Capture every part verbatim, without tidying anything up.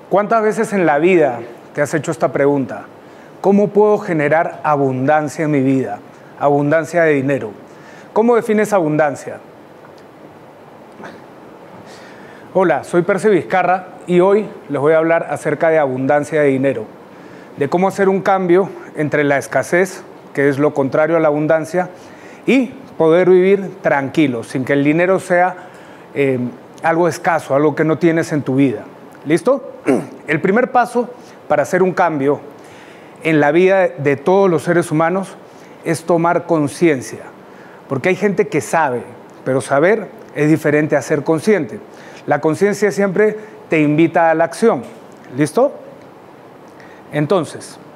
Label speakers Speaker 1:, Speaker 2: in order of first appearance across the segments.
Speaker 1: ¿Cuántas veces en la vida te has hecho esta pregunta? ¿Cómo puedo generar abundancia en mi vida? Abundancia de dinero. ¿Cómo defines abundancia? Hola, soy Percy Vizcarra y hoy les voy a hablar acerca de abundancia de dinero, de cómo hacer un cambio entre la escasez, que es lo contrario a la abundancia, y poder vivir tranquilo, sin que el dinero sea eh, algo escaso, algo que no tienes en tu vida. ¿Listo? El primer paso para hacer un cambio en la vida de todos los seres humanos es tomar conciencia, porque hay gente que sabe, pero saber es diferente a ser consciente. La conciencia siempre te invita a la acción. ¿Listo? Entonces,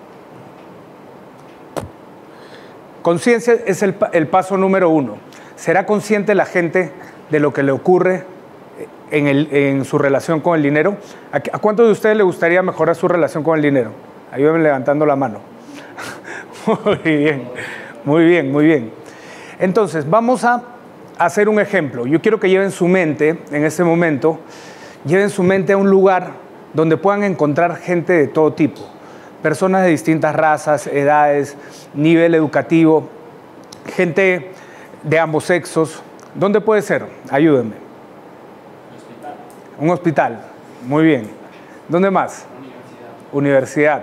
Speaker 1: conciencia es el, el paso número uno. ¿Será consciente la gente de lo que le ocurre en, el, en su relación con el dinero? ¿A, ¿A cuántos de ustedes les gustaría mejorar su relación con el dinero? Ayúdenme levantando la mano. Muy bien, muy bien, muy bien. Entonces, vamos a hacer un ejemplo. Yo quiero que lleven su mente, en este momento, lleven su mente a un lugar donde puedan encontrar gente de todo tipo. Personas de distintas razas, edades, nivel educativo, gente de ambos sexos. ¿Dónde puede ser? Ayúdenme.
Speaker 2: Un hospital.
Speaker 1: Un hospital. Muy bien. ¿Dónde más?
Speaker 2: Universidad.
Speaker 1: Universidad.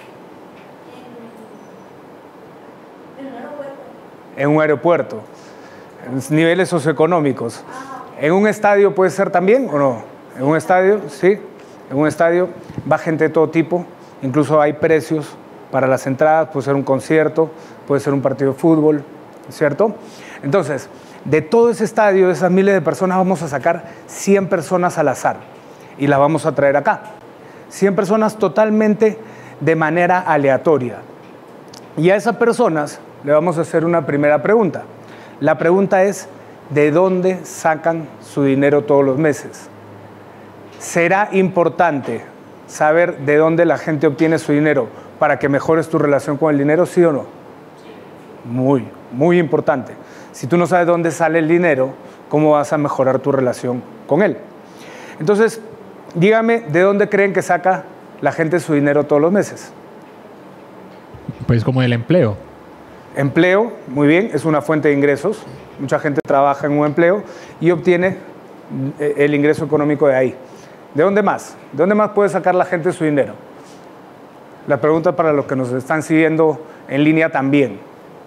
Speaker 3: En un aeropuerto.
Speaker 1: En un aeropuerto. En niveles socioeconómicos. ¿En un estadio puede ser también o no? ¿En un estadio? Sí. En un estadio va gente de todo tipo. Incluso hay precios para las entradas. Puede ser un concierto, puede ser un partido de fútbol, ¿cierto? Entonces, de todo ese estadio, de esas miles de personas, vamos a sacar cien personas al azar y las vamos a traer acá. cien personas totalmente de manera aleatoria. Y a esas personas le vamos a hacer una primera pregunta. La pregunta es, ¿de dónde sacan su dinero todos los meses? ¿Será importante saber de dónde la gente obtiene su dinero para que mejores tu relación con el dinero, sí o no? Muy, muy importante. Si tú no sabes dónde sale el dinero, ¿cómo vas a mejorar tu relación con él? Entonces, dígame, ¿de dónde creen que saca la gente su dinero todos los meses?
Speaker 4: Pues como el empleo.
Speaker 1: Empleo, muy bien, es una fuente de ingresos. Mucha gente trabaja en un empleo y obtiene el ingreso económico de ahí. ¿De dónde más? ¿De dónde más puede sacar la gente su dinero? La pregunta para los que nos están siguiendo en línea también.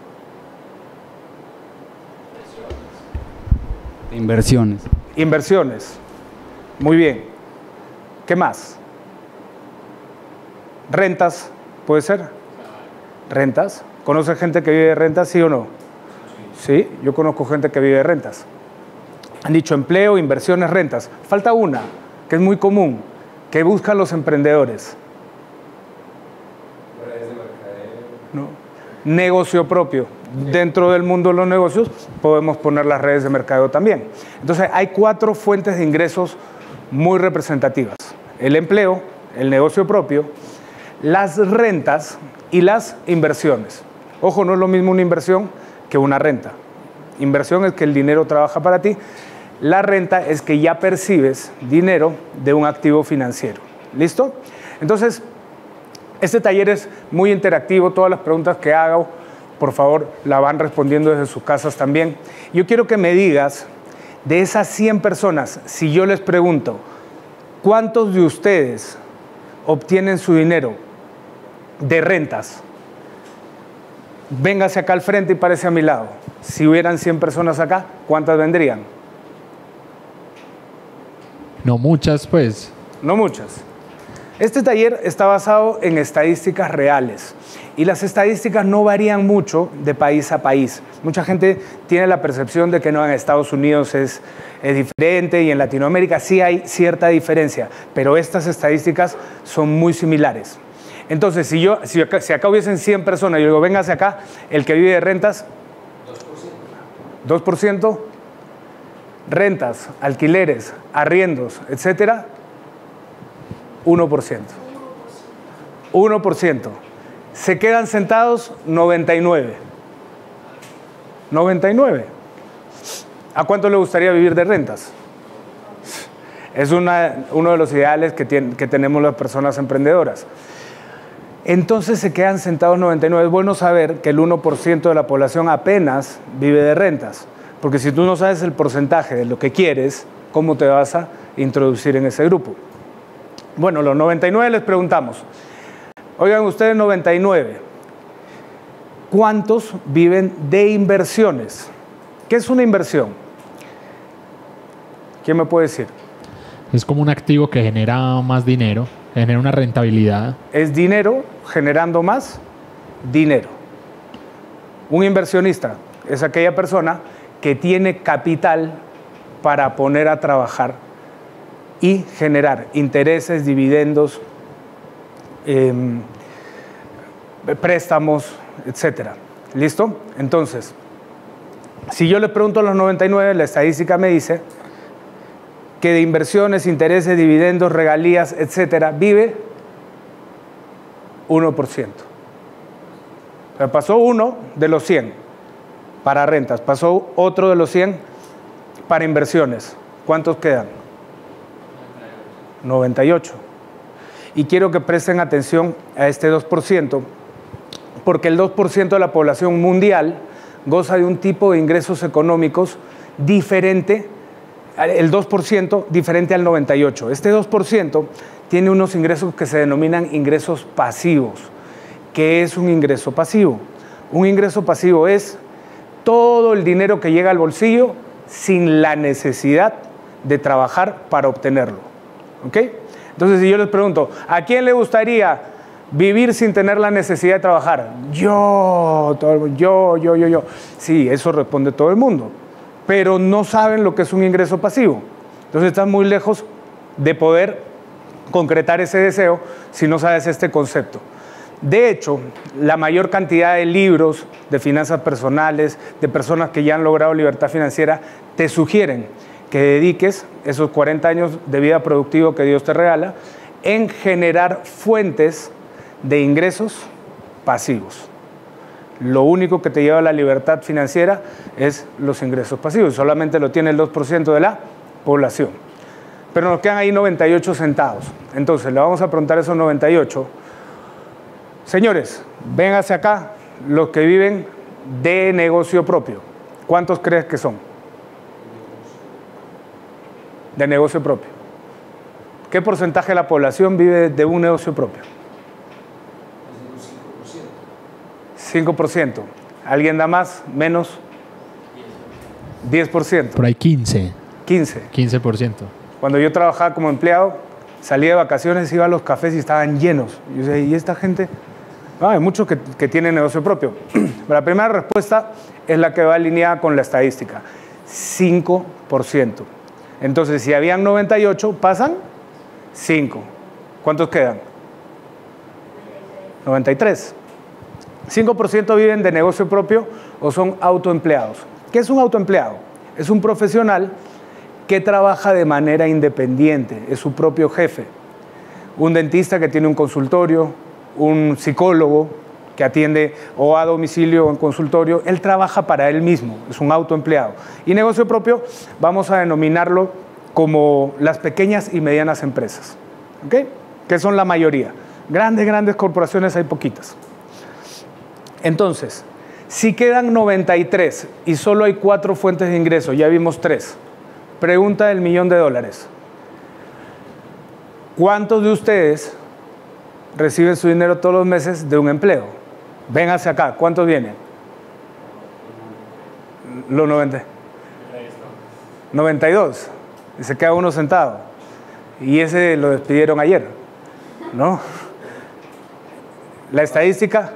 Speaker 2: Inversiones.
Speaker 1: Inversiones. Muy bien. ¿Qué más? Rentas, ¿puede ser? Rentas. ¿Conoce gente que vive de rentas, sí o no? Sí, yo conozco gente que vive de rentas. Han dicho empleo, inversiones, rentas. Falta una, que es muy común, que buscan los emprendedores.
Speaker 5: Redes de mercadeo.
Speaker 1: ¿No? Negocio propio. Dentro del mundo de los negocios podemos poner las redes de mercadeo también. Entonces hay cuatro fuentes de ingresos muy representativas. El empleo, el negocio propio, las rentas y las inversiones. Ojo, no es lo mismo una inversión que una renta. Inversión es que el dinero trabaja para ti. La renta es que ya percibes dinero de un activo financiero. ¿Listo? Entonces, este taller es muy interactivo. Todas las preguntas que hago, por favor, la van respondiendo desde sus casas también. Yo quiero que me digas, de esas cien personas, si yo les pregunto, ¿cuántos de ustedes obtienen su dinero de rentas? Véngase acá al frente y párese a mi lado. Si hubieran cien personas acá, ¿cuántas vendrían?
Speaker 4: No muchas, pues.
Speaker 1: No muchas. Este taller está basado en estadísticas reales y las estadísticas no varían mucho de país a país. Mucha gente tiene la percepción de que no, en Estados Unidos es, es diferente y en Latinoamérica sí hay cierta diferencia, pero estas estadísticas son muy similares. Entonces, si, yo, si, acá, si acá hubiesen cien personas, yo digo, véngase acá, el que vive de rentas, dos por ciento, rentas, alquileres, arriendos, etcétera, uno por ciento. uno por ciento. Se quedan sentados noventa y nueve. noventa y nueve. ¿A cuánto le gustaría vivir de rentas? Es una, uno de los ideales que, tiene, que tenemos las personas emprendedoras. Entonces se quedan sentados noventa y nueve. Es bueno saber que el uno por ciento de la población apenas vive de rentas, porque si tú no sabes el porcentaje de lo que quieres, ¿cómo te vas a introducir en ese grupo? Bueno, los noventa y nueve les preguntamos, oigan ustedes noventa y nueve, ¿cuántos viven de inversiones? ¿Qué es una inversión? ¿Quién me puede decir?
Speaker 4: Es como un activo que genera más dinero, genera una rentabilidad.
Speaker 1: Es dinero generando más dinero. Un inversionista es aquella persona que tiene capital para poner a trabajar y generar intereses, dividendos, eh, préstamos, etcétera. ¿Listo? Entonces, si yo le pregunto a los noventa y nueve, la estadística me dice que de inversiones, intereses, dividendos, regalías, etcétera, vive uno por ciento. O sea, pasó uno de los cien para rentas, pasó otro de los cien para inversiones. ¿Cuántos quedan? noventa y ocho. Y quiero que presten atención a este dos por ciento, porque el dos por ciento de la población mundial goza de un tipo de ingresos económicos diferente, el dos por ciento diferente al noventa y ocho por ciento. Este dos por ciento tiene unos ingresos que se denominan ingresos pasivos. ¿Qué es un ingreso pasivo? Un ingreso pasivo es todo el dinero que llega al bolsillo sin la necesidad de trabajar para obtenerlo. ¿Ok? Entonces, si yo les pregunto, ¿a quién le gustaría vivir sin tener la necesidad de trabajar? Yo, todo el, yo, yo, yo, yo. Sí, eso responde todo el mundo, pero no saben lo que es un ingreso pasivo. Entonces, están muy lejos de poder concretar ese deseo si no sabes este concepto. De hecho, la mayor cantidad de libros de finanzas personales, de personas que ya han logrado libertad financiera, te sugieren que dediques esos cuarenta años de vida productiva que Dios te regala en generar fuentes de ingresos pasivos. Lo único que te lleva a la libertad financiera es los ingresos pasivos. Solamente lo tiene el dos por ciento de la población. Pero nos quedan ahí noventa y ocho sentados. Entonces, le vamos a preguntar a esos noventa y ocho. Señores, ven hacia acá los que viven de negocio propio. ¿Cuántos crees que son? De negocio propio. ¿Qué porcentaje de la población vive de un negocio propio? cinco por ciento. ¿Alguien da más? ¿Menos? diez por ciento.
Speaker 4: Por ahí quince.
Speaker 1: quince.
Speaker 4: quince por ciento. Cuando
Speaker 1: yo trabajaba como empleado, salía de vacaciones, iba a los cafés y estaban llenos. Y yo decía, ¿y esta gente? No, hay muchos que, que tienen negocio propio. La primera respuesta es la que va alineada con la estadística. cinco por ciento. Entonces, si habían noventa y ocho, pasan cinco. ¿Cuántos quedan? noventa y tres. cinco por ciento viven de negocio propio o son autoempleados. ¿Qué es un autoempleado? Es un profesional que trabaja de manera independiente, es su propio jefe. Un dentista que tiene un consultorio, un psicólogo que atiende o a domicilio o en consultorio, él trabaja para él mismo, es un autoempleado. Y negocio propio vamos a denominarlo como las pequeñas y medianas empresas, ¿ok? Que son la mayoría. Grandes, grandes corporaciones hay poquitas. Entonces, si quedan noventa y tres y solo hay cuatro fuentes de ingreso, ya vimos tres. Pregunta del millón de dólares. ¿Cuántos de ustedes reciben su dinero todos los meses de un empleo? Ven hacia acá. ¿Cuántos vienen? Los noventa. noventa y dos. Y se queda uno sentado. Y ese lo despidieron ayer, ¿no? La estadística...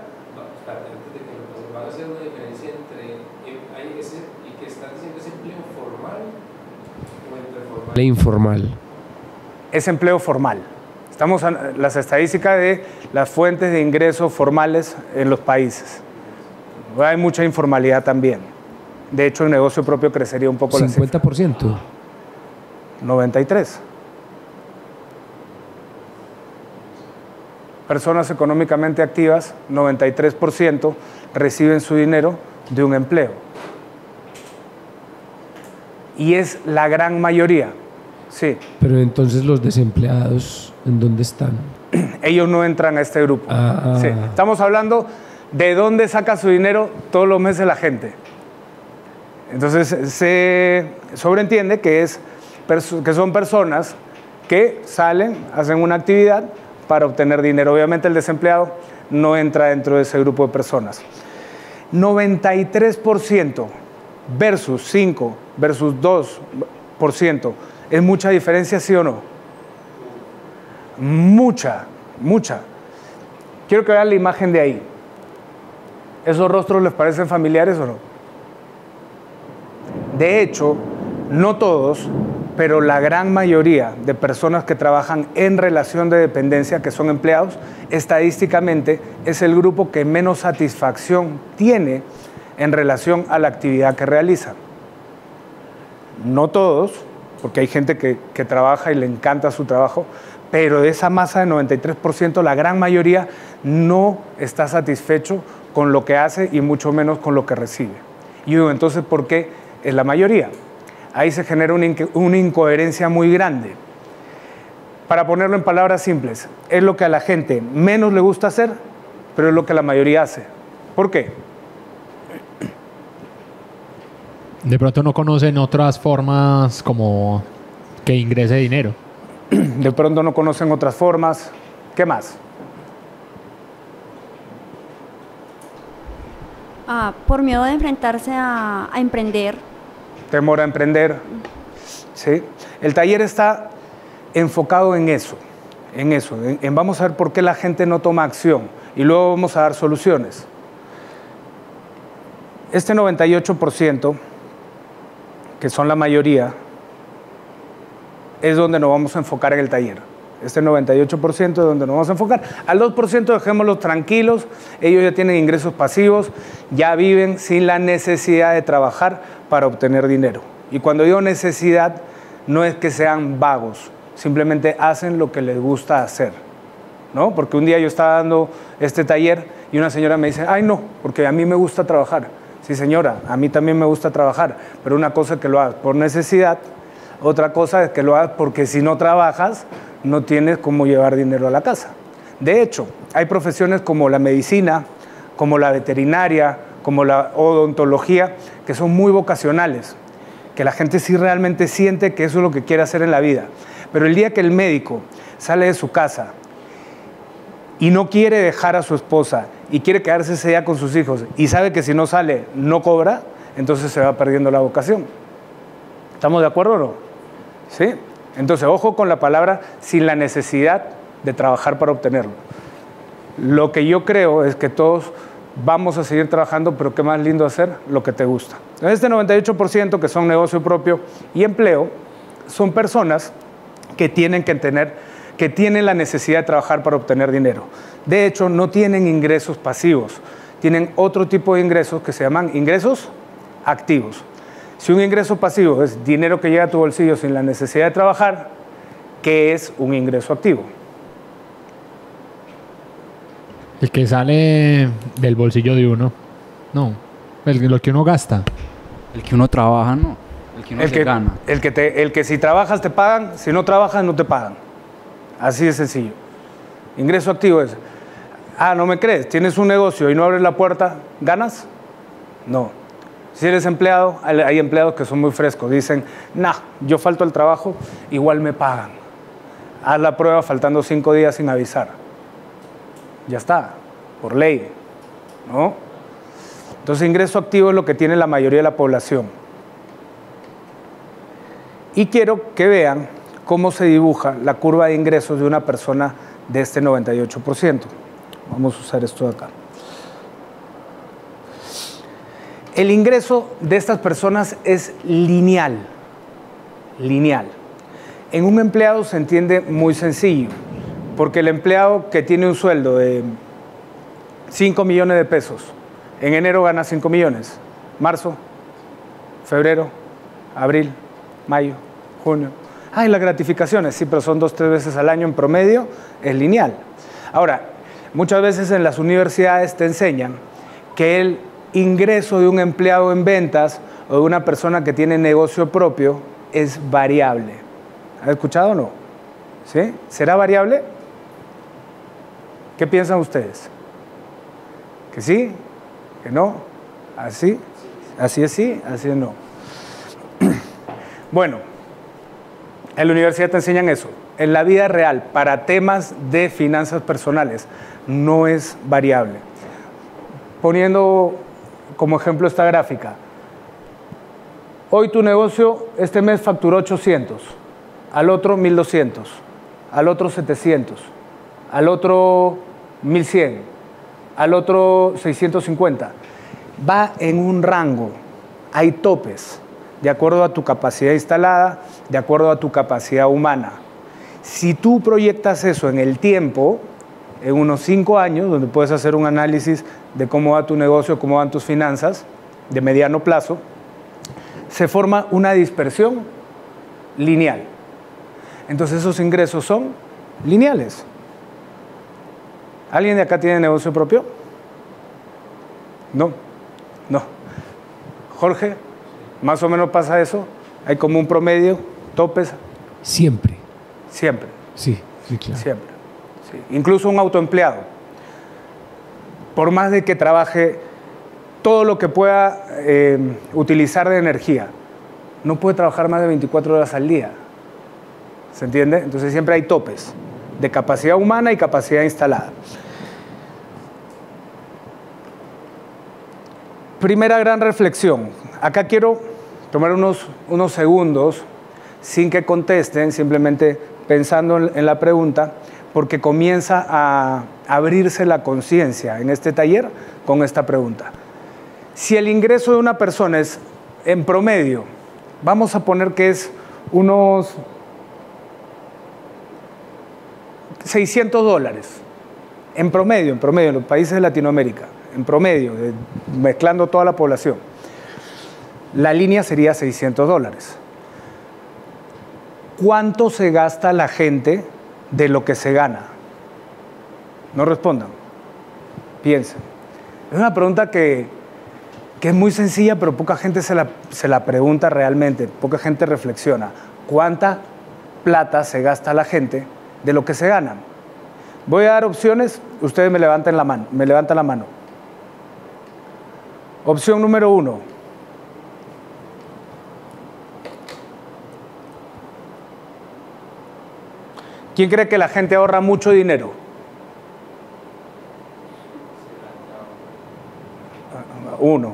Speaker 5: informal.
Speaker 1: Es empleo formal. Estamos en las estadísticas de las fuentes de ingresos formales en los países. Hay mucha informalidad también. De hecho, el negocio propio crecería un poco.
Speaker 5: cincuenta por ciento.
Speaker 1: La cifra. noventa y tres. Personas económicamente activas, noventa y tres por ciento reciben su dinero de un empleo. Y es la gran mayoría. Sí.
Speaker 5: Pero entonces los desempleados, ¿en dónde están?
Speaker 1: Ellos no entran a este grupo.
Speaker 5: Ah.
Speaker 1: Sí. Estamos hablando de dónde saca su dinero todos los meses la gente. Entonces se sobreentiende que, es, que son personas que salen, hacen una actividad para obtener dinero. Obviamente el desempleado no entra dentro de ese grupo de personas. noventa y tres por ciento versus cinco versus dos por ciento. ¿Es mucha diferencia, sí o no? Mucha, mucha. Quiero que vean la imagen de ahí. ¿Esos rostros les parecen familiares o no? De hecho, no todos, pero la gran mayoría de personas que trabajan en relación de dependencia, que son empleados, estadísticamente es el grupo que menos satisfacción tiene en relación a la actividad que realizan. No todos, porque hay gente que, que trabaja y le encanta su trabajo, pero de esa masa de noventa y tres por ciento, la gran mayoría no está satisfecho con lo que hace y mucho menos con lo que recibe. Y digo, entonces, ¿por qué es la mayoría? Ahí se genera una, inco una incoherencia muy grande. Para ponerlo en palabras simples, es lo que a la gente menos le gusta hacer, pero es lo que la mayoría hace. ¿Por qué?
Speaker 4: De pronto no conocen otras formas como que ingrese dinero.
Speaker 1: De pronto no conocen otras formas. ¿Qué más?
Speaker 3: Ah, por miedo de enfrentarse a, a emprender.
Speaker 1: Temor a emprender. ¿Sí? El taller está enfocado en eso, en eso, en, en vamos a ver por qué la gente no toma acción y luego vamos a dar soluciones. Este noventa y ocho por ciento, que son la mayoría, es donde nos vamos a enfocar en el taller. Este noventa y ocho por ciento es donde nos vamos a enfocar. Al dos por ciento dejémoslos tranquilos, ellos ya tienen ingresos pasivos, ya viven sin la necesidad de trabajar para obtener dinero. Y cuando digo necesidad, no es que sean vagos, simplemente hacen lo que les gusta hacer, ¿no? Porque un día yo estaba dando este taller y una señora me dice, ay no, porque a mí me gusta trabajar. Sí señora, a mí también me gusta trabajar, pero una cosa es que lo hagas por necesidad, otra cosa es que lo hagas porque si no trabajas, no tienes cómo llevar dinero a la casa. De hecho, hay profesiones como la medicina, como la veterinaria, como la odontología, que son muy vocacionales, que la gente sí realmente siente que eso es lo que quiere hacer en la vida. Pero el día que el médico sale de su casa y no quiere dejar a su esposa y quiere quedarse ese día con sus hijos y sabe que si no sale no cobra, entonces se va perdiendo la vocación. ¿Estamos de acuerdo o no? ¿Sí? Entonces, ojo con la palabra sin la necesidad de trabajar para obtenerlo. Lo que yo creo es que todos vamos a seguir trabajando, pero qué más lindo hacer lo que te gusta. Este noventa y ocho por ciento que son negocio propio y empleo, son personas que tienen que tener, que tienen la necesidad de trabajar para obtener dinero. De hecho, no tienen ingresos pasivos, tienen otro tipo de ingresos que se llaman ingresos activos. Si un ingreso pasivo es dinero que llega a tu bolsillo sin la necesidad de trabajar, ¿qué es un ingreso activo?
Speaker 4: El que sale del bolsillo de uno. No, el, lo que uno gasta.
Speaker 2: El que uno trabaja, no. El que uno
Speaker 1: El
Speaker 2: se
Speaker 1: que,
Speaker 2: gana.
Speaker 1: el, que te, el que si trabajas te pagan, si no trabajas no te pagan. Así de sencillo. Ingreso activo es, ah, ¿no me crees? Tienes un negocio y no abres la puerta, ¿ganas? No. Si eres empleado, hay empleados que son muy frescos, dicen, nah, yo falto al trabajo, igual me pagan. Haz la prueba faltando cinco días sin avisar. Ya está, por ley, ¿no? Entonces, ingreso activo es lo que tiene la mayoría de la población. Y quiero que vean cómo se dibuja la curva de ingresos de una persona de este noventa y ocho por ciento. Vamos a usar esto de acá. El ingreso de estas personas es lineal, lineal. En un empleado se entiende muy sencillo, porque el empleado que tiene un sueldo de cinco millones de pesos, en enero gana cinco millones, marzo, febrero, abril, mayo, junio. Ah, y las gratificaciones, sí, pero son dos, tres veces al año en promedio, es lineal. Ahora, muchas veces en las universidades te enseñan que el ingreso de un empleado en ventas o de una persona que tiene negocio propio es variable. ¿Has escuchado o no? ¿Sí? ¿Será variable? ¿Qué piensan ustedes? ¿Que sí? ¿Que no? ¿Así? ¿Así es sí? ¿Así es no? Bueno, en la universidad te enseñan eso. En la vida real, para temas de finanzas personales, no es variable. Poniendo como ejemplo esta gráfica. Hoy tu negocio este mes facturó ochocientos, al otro mil doscientos, al otro setecientos, al otro mil cien, al otro seiscientos cincuenta. Va en un rango, hay topes, de acuerdo a tu capacidad instalada, de acuerdo a tu capacidad humana. Si tú proyectas eso en el tiempo, en unos cinco años, donde puedes hacer un análisis de cómo va tu negocio, cómo van tus finanzas, de mediano plazo, se forma una dispersión lineal. Entonces esos ingresos son lineales. ¿Alguien de acá tiene negocio propio? No, no. Jorge, ¿más o menos pasa eso? ¿Hay como un promedio, topes?
Speaker 5: Siempre.
Speaker 1: Siempre.
Speaker 5: Sí, sí, claro.
Speaker 1: Siempre. Sí. Incluso un autoempleado, por más de que trabaje todo lo que pueda eh, utilizar de energía, no puede trabajar más de veinticuatro horas al día. ¿Se entiende? Entonces siempre hay topes de capacidad humana y capacidad instalada. Primera gran reflexión. Acá quiero tomar unos, unos segundos sin que contesten, simplemente pensando en, en la pregunta, porque comienza a abrirse la conciencia en este taller con esta pregunta. Si el ingreso de una persona es en promedio, vamos a poner que es unos seiscientos dólares, en promedio, en promedio, en los países de Latinoamérica, en promedio, de, mezclando toda la población, la línea sería seiscientos dólares. ¿Cuánto se gasta la gente de lo que se gana? No respondan, piensen. Es una pregunta que, que es muy sencilla, pero poca gente se la, se la pregunta realmente, poca gente reflexiona. ¿Cuánta plata se gasta la gente de lo que se gana? Voy a dar opciones, ustedes me levantan la mano, me levantan la mano. Opción número uno. ¿Quién cree que la gente ahorra mucho dinero? Uno.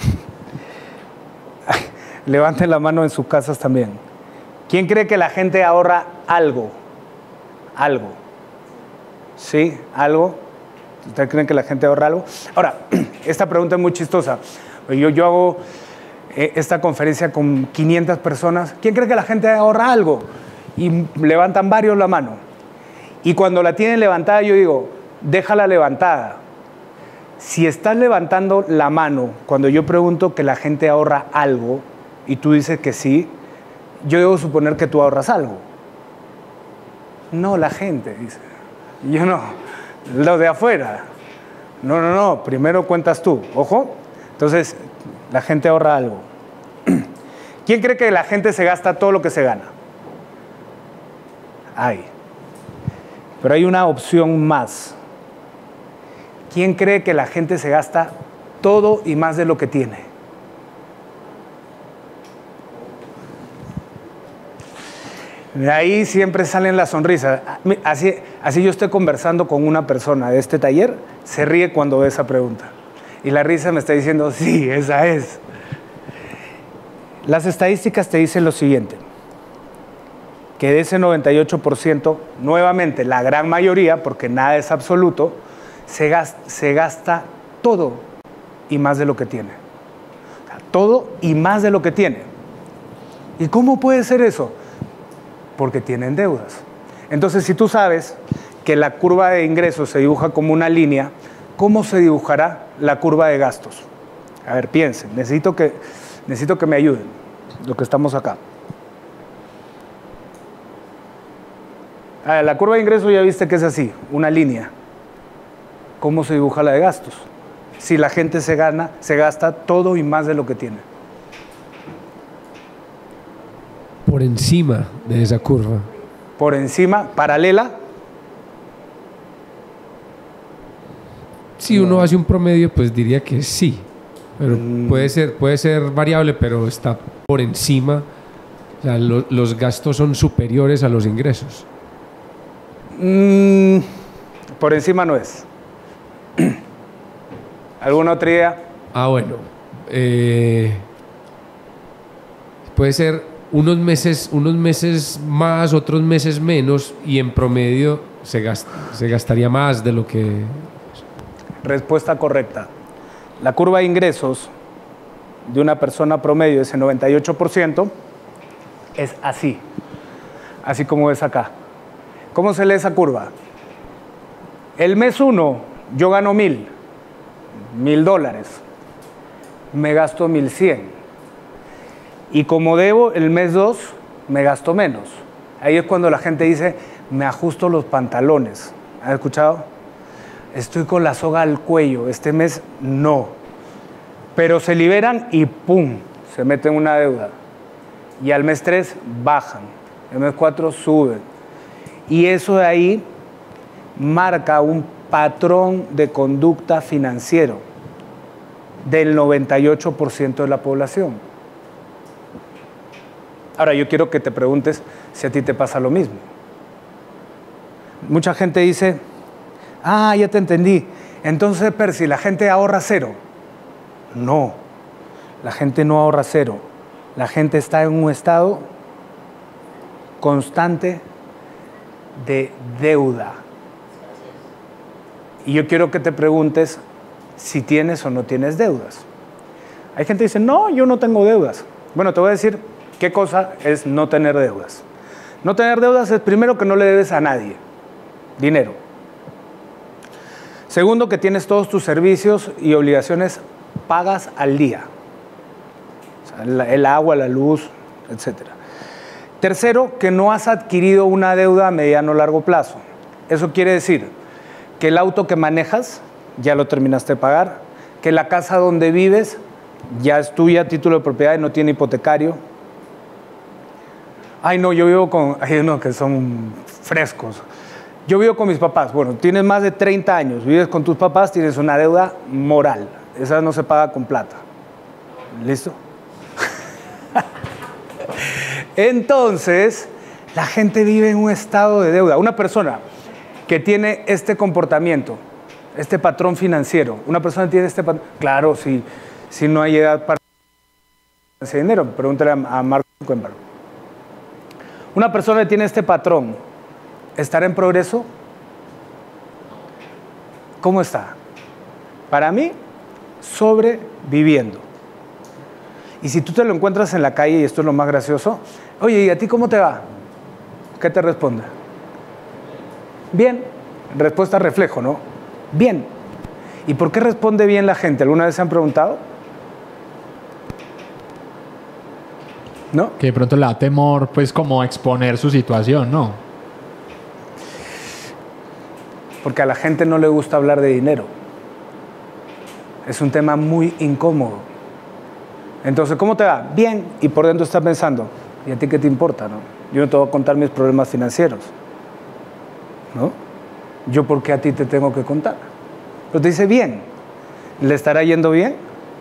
Speaker 1: Levanten la mano en sus casas también. ¿Quién cree que la gente ahorra algo? Algo. ¿Sí? ¿Algo? ¿Ustedes creen que la gente ahorra algo? Ahora, esta pregunta es muy chistosa. Yo, yo hago eh, esta conferencia con quinientas personas. ¿Quién cree que la gente ahorra algo? Y levantan varios la mano. Y cuando la tienen levantada, yo digo, déjala levantada. Si estás levantando la mano, cuando yo pregunto que la gente ahorra algo, y tú dices que sí, yo debo suponer que tú ahorras algo. No, la gente, dice. Yo no, los de afuera. No, no, no, primero cuentas tú, ojo. Entonces, la gente ahorra algo. ¿Quién cree que la gente se gasta todo lo que se gana? Hay. Pero hay una opción más. ¿Quién cree que la gente se gasta todo y más de lo que tiene? De ahí siempre salen las sonrisas. Así, así yo estoy conversando con una persona de este taller, se ríe cuando ve esa pregunta. Y la risa me está diciendo, sí, esa es. Las estadísticas te dicen lo siguiente, que de ese noventa y ocho por ciento, nuevamente la gran mayoría, porque nada es absoluto, se gasta, se gasta todo y más de lo que tiene. Todo y más de lo que tiene. ¿Y cómo puede ser eso? Porque tienen deudas. Entonces, si tú sabes que la curva de ingresos se dibuja como una línea, ¿cómo se dibujará la curva de gastos? A ver, piensen, necesito que, necesito que me ayuden, los que estamos acá. A ver, la curva de ingresos ya viste que es así, una línea. ¿Cómo se dibuja la de gastos? Si la gente se gana, se gasta todo y más de lo que tiene.
Speaker 5: por encima de esa curva.
Speaker 1: Por encima, paralela.
Speaker 5: Si uno hace un promedio, pues diría que sí. Pero mm. puede ser, puede ser variable, pero está por encima. O sea, lo, los gastos son superiores a los ingresos.
Speaker 1: Mm, por encima no es. ¿Alguna otra idea?
Speaker 5: Ah, bueno. Eh, puede ser unos meses, unos meses más, otros meses menos, y en promedio se, gast, se gastaría más de lo que...
Speaker 1: Respuesta correcta. La curva de ingresos de una persona promedio, ese noventa y ocho por ciento, es así. Así como es acá. ¿Cómo se lee esa curva? El mes uno, yo gano mil. Mil dólares. Me gasto mil cien. Y como debo, el mes dos, me gasto menos. Ahí es cuando la gente dice, me ajusto los pantalones. ¿Han escuchado? Estoy con la soga al cuello. Este mes, no. Pero se liberan y ¡pum! Se meten en una deuda. Y al mes tres, bajan. El mes cuatro, suben. Y eso de ahí marca un patrón de conducta financiero del noventa y ocho por ciento de la población. Ahora, yo quiero que te preguntes si a ti te pasa lo mismo. Mucha gente dice, ah, ya te entendí. Entonces, Percy, ¿la gente ahorra cero? No, la gente no ahorra cero. La gente está en un estado constante de deuda. Y yo quiero que te preguntes si tienes o no tienes deudas. Hay gente que dice, no, yo no tengo deudas. Bueno, te voy a decir qué cosa es no tener deudas. No tener deudas es primero que no le debes a nadie dinero. Segundo, que tienes todos tus servicios y obligaciones pagas al día. O sea, el, el agua, la luz, etcétera. Tercero, que no has adquirido una deuda a mediano o largo plazo. Eso quiere decir que el auto que manejas ya lo terminaste de pagar, que la casa donde vives ya es tuya, título de propiedad y no tiene hipotecario. Ay, no, yo vivo con... Hay unos que son frescos. Yo vivo con mis papás. Bueno, tienes más de treinta años, vives con tus papás, tienes una deuda moral. Esa no se paga con plata. ¿Listo? Entonces, la gente vive en un estado de deuda. Una persona que tiene este comportamiento, este patrón financiero, una persona que tiene este patrón, claro, si, si no hay edad para ese dinero, pregúntale a, a Mark Zuckerberg. Una persona que tiene este patrón, ¿estará en progreso? ¿Cómo está? Para mí, sobreviviendo. Y si tú te lo encuentras en la calle, y esto es lo más gracioso, oye, ¿y a ti cómo te va? ¿Qué te responde? Bien. Respuesta reflejo, ¿no? Bien. ¿Y por qué responde bien la gente? ¿Alguna vez se han preguntado? ¿No?
Speaker 4: Que de pronto le da temor, pues, como exponer su situación, ¿no?
Speaker 1: Porque a la gente no le gusta hablar de dinero. Es un tema muy incómodo. Entonces, ¿cómo te va? Bien. Y por dentro estás pensando, ¿y a ti qué te importa, no? Yo no te voy a contar mis problemas financieros, ¿no? ¿Yo por qué a ti te tengo que contar? Pero te dice bien. ¿Le estará yendo bien?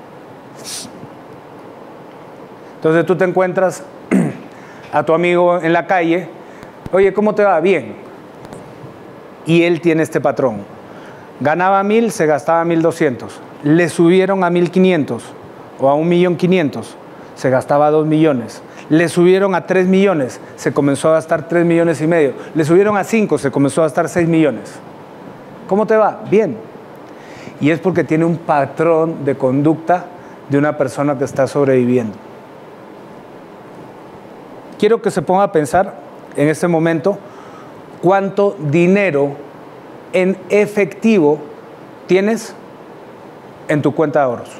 Speaker 1: Entonces tú te encuentras a tu amigo en la calle, oye, ¿cómo te va? Bien. Y él tiene este patrón. Ganaba mil, se gastaba mil doscientos. Le subieron a mil quinientos o a un millón quinientos, se gastaba dos millones. Le subieron a tres millones, se comenzó a gastar tres millones y medio. Le subieron a cinco, se comenzó a gastar seis millones. ¿Cómo te va? Bien. Y es porque tiene un patrón de conducta de una persona que está sobreviviendo. Quiero que se ponga a pensar en este momento cuánto dinero en efectivo tienes en tu cuenta de ahorros.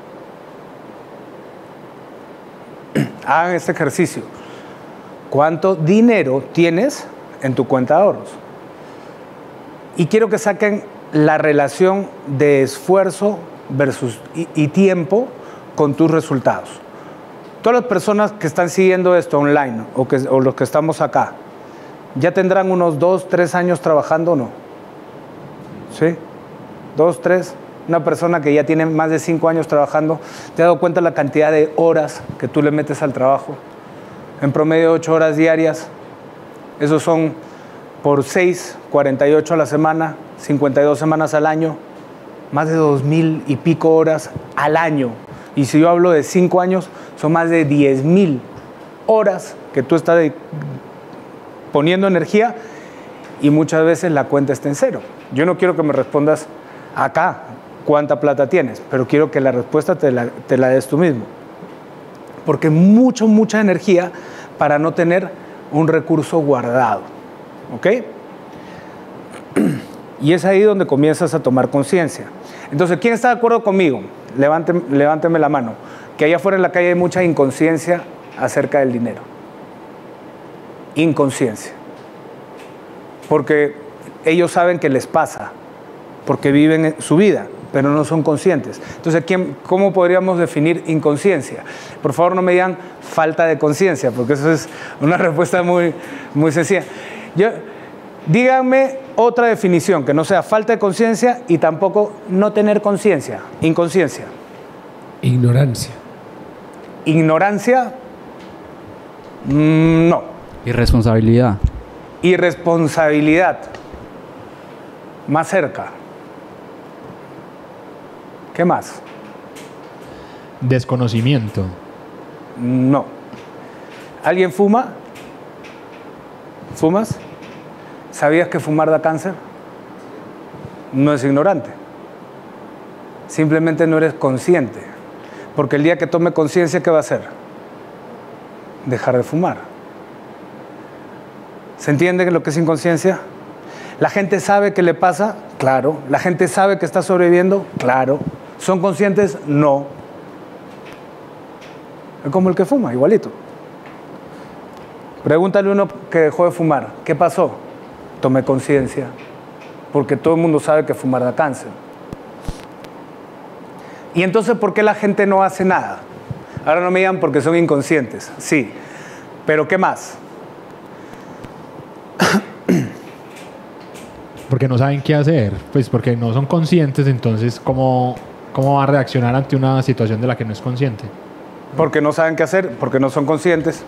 Speaker 1: Hagan este ejercicio. ¿Cuánto dinero tienes en tu cuenta de ahorros? Y quiero que saquen la relación de esfuerzo versus y, y tiempo con tus resultados. Todas las personas que están siguiendo esto online o, que, o los que estamos acá, ¿ya tendrán unos dos, tres años trabajando o no? ¿Sí? ¿Dos, tres? Una persona que ya tiene más de cinco años trabajando, ¿te has dado cuenta la cantidad de horas que tú le metes al trabajo? En promedio ocho horas diarias. Esos son por seis, cuarenta y ocho a la semana, cincuenta y dos semanas al año, más de dos mil y pico horas al año. Y si yo hablo de cinco años, son más de diez mil horas que tú estás de, poniendo energía y muchas veces la cuenta está en cero. Yo no quiero que me respondas acá cuánta plata tienes, pero quiero que la respuesta te la, te la des tú mismo. Porque mucho, mucha energía para no tener un recurso guardado. ¿Ok? Y es ahí donde comienzas a tomar conciencia. Entonces, ¿quién está de acuerdo conmigo? Levánteme, levánteme la mano. Que allá afuera en la calle hay mucha inconsciencia acerca del dinero. Inconsciencia. Porque ellos saben que les pasa, porque viven su vida, pero no son conscientes. Entonces, ¿quién, ¿cómo podríamos definir inconsciencia? Por favor, no me digan falta de conciencia, porque eso es una respuesta muy, muy sencilla. Yo, díganme otra definición, que no sea falta de conciencia y tampoco no tener conciencia. Inconsciencia.
Speaker 5: Ignorancia.
Speaker 1: Ignorancia, mm, no.
Speaker 2: Irresponsabilidad.
Speaker 1: Irresponsabilidad. Más cerca. ¿Qué más?
Speaker 4: Desconocimiento.
Speaker 1: No. ¿Alguien fuma? ¿Fumas? ¿Sabías que fumar da cáncer? No es ignorante. Simplemente no eres consciente. Porque el día que tome conciencia, ¿qué va a hacer? Dejar de fumar. ¿Se entiende lo que es inconsciencia? ¿La gente sabe qué le pasa? Claro. ¿La gente sabe que está sobreviviendo? Claro. ¿Son conscientes? No. Es como el que fuma, igualito. Pregúntale a uno que dejó de fumar. ¿Qué pasó? Tomé conciencia. Porque todo el mundo sabe que fumar da cáncer. ¿Y entonces por qué la gente no hace nada? Ahora no me digan porque son inconscientes. Sí. ¿Pero qué más?
Speaker 4: Porque no saben qué hacer. Pues porque no son conscientes, entonces ¿cómo, cómo va a reaccionar ante una situación de la que no es consciente?
Speaker 1: Porque no saben qué hacer, porque no son conscientes.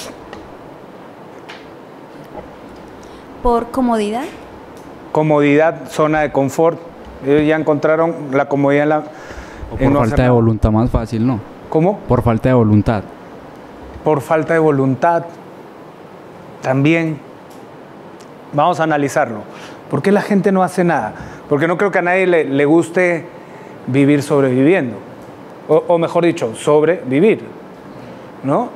Speaker 3: Por comodidad.
Speaker 1: Comodidad, zona de confort. Ellos ya encontraron la comodidad en la...
Speaker 2: O
Speaker 1: en
Speaker 2: por
Speaker 1: no
Speaker 2: falta
Speaker 1: hacer
Speaker 2: de
Speaker 1: nada.
Speaker 2: voluntad, más fácil, ¿no?
Speaker 1: ¿Cómo?
Speaker 2: Por falta de voluntad.
Speaker 1: Por falta de voluntad. También. Vamos a analizarlo. ¿Por qué la gente no hace nada? Porque no creo que a nadie le, le guste vivir sobreviviendo. O, o mejor dicho, sobrevivir. ¿No?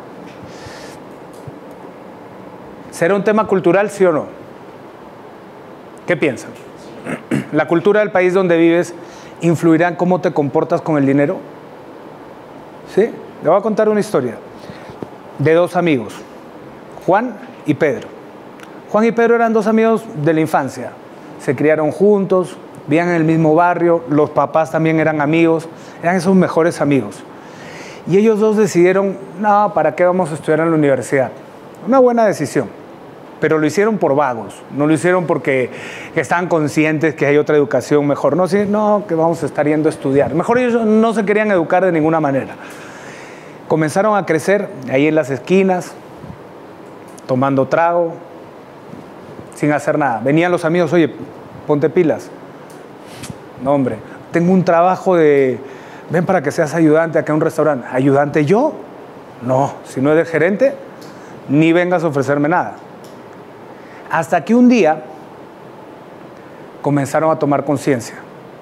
Speaker 1: ¿Será un tema cultural, sí o no? ¿Qué piensan? ¿La cultura del país donde vives influirá en cómo te comportas con el dinero? ¿Sí? Le voy a contar una historia de dos amigos, Juan y Pedro. Juan y Pedro eran dos amigos de la infancia. Se criaron juntos, vivían en el mismo barrio, los papás también eran amigos, eran esos mejores amigos. Y ellos dos decidieron, no, ¿para qué vamos a estudiar en la universidad? Una buena decisión, pero lo hicieron por vagos, no lo hicieron porque estaban conscientes que hay otra educación mejor. No, sí, no, que vamos a estar yendo a estudiar. Mejor ellos no se querían educar de ninguna manera. Comenzaron a crecer ahí en las esquinas, tomando trago, sin hacer nada. Venían los amigos, oye, ponte pilas. No, hombre, tengo un trabajo de, ven para que seas ayudante acá en un restaurante. ¿Ayudante yo? No, si no eres gerente, ni vengas a ofrecerme nada. Hasta que un día comenzaron a tomar conciencia.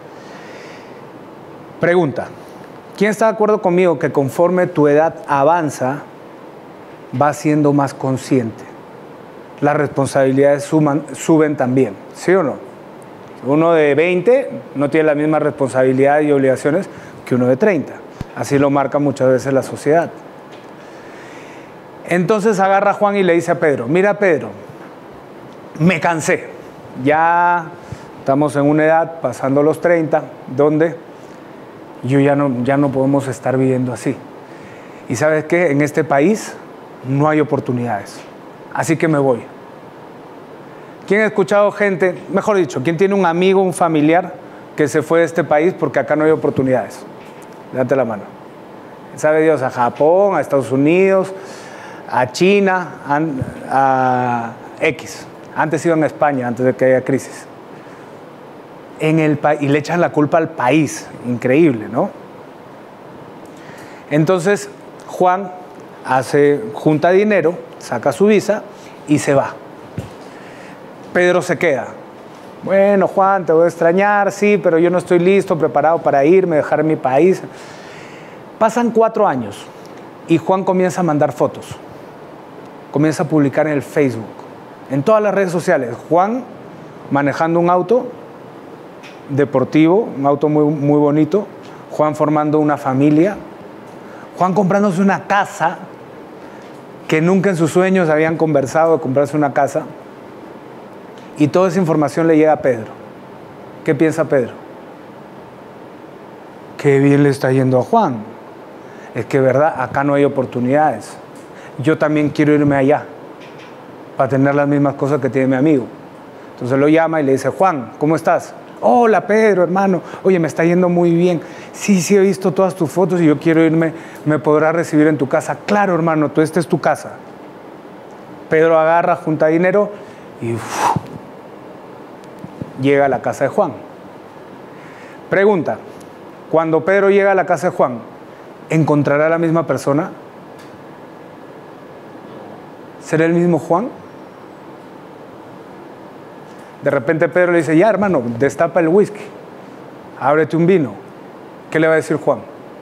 Speaker 1: Pregunta, ¿quién está de acuerdo conmigo que conforme tu edad avanza, vas siendo más consciente? Las responsabilidades suman, suben también, ¿sí o no? Uno de veinte no tiene la misma responsabilidad y obligaciones que uno de treinta. Así lo marca muchas veces la sociedad. Entonces agarra a Juan y le dice a Pedro, mira Pedro, me cansé. Ya estamos en una edad, pasando los treinta, donde yo ya no, ya no podemos estar viviendo así. Y ¿sabes qué? En este país no hay oportunidades. Así que me voy. ¿Quién ha escuchado gente, mejor dicho, quién tiene un amigo, un familiar que se fue de este país porque acá no hay oportunidades? Date la mano. ¿Sabe Dios? A Japón, a Estados Unidos, a China, a, a X. Antes iban a España, antes de que haya crisis. En el pa- y le echan la culpa al país. Increíble, ¿no? Entonces, Juan hace, junta dinero, saca su visa y se va. Pedro se queda. Bueno, Juan, te voy a extrañar, sí, pero yo no estoy listo, preparado para irme, dejar mi país. Pasan cuatro años y Juan comienza a mandar fotos. Comienza a publicar en el Facebook, en todas las redes sociales. Juan manejando un auto deportivo, un auto muy, muy bonito. Juan formando una familia. Juan comprándose una casa que nunca en sus sueños habían conversado de comprarse una casa. Y toda esa información le llega a Pedro. ¿Qué piensa Pedro? Qué bien le está yendo a Juan. Es que, verdad, acá no hay oportunidades. Yo también quiero irme allá para tener las mismas cosas que tiene mi amigo. Entonces lo llama y le dice, Juan, ¿cómo estás? Hola, Pedro, hermano. Oye, me está yendo muy bien. Sí, sí, he visto todas tus fotos y yo quiero irme. ¿Me podrás recibir en tu casa? Claro, hermano, tú, esta es tu casa. Pedro agarra, junta dinero y uf, llega a la casa de Juan. Pregunta, cuando Pedro llega a la casa de Juan, ¿encontrará a la misma persona? ¿Será el mismo Juan? De repente Pedro le dice, ya hermano, destapa el whisky, ábrete un vino. ¿Qué le va a decir Juan?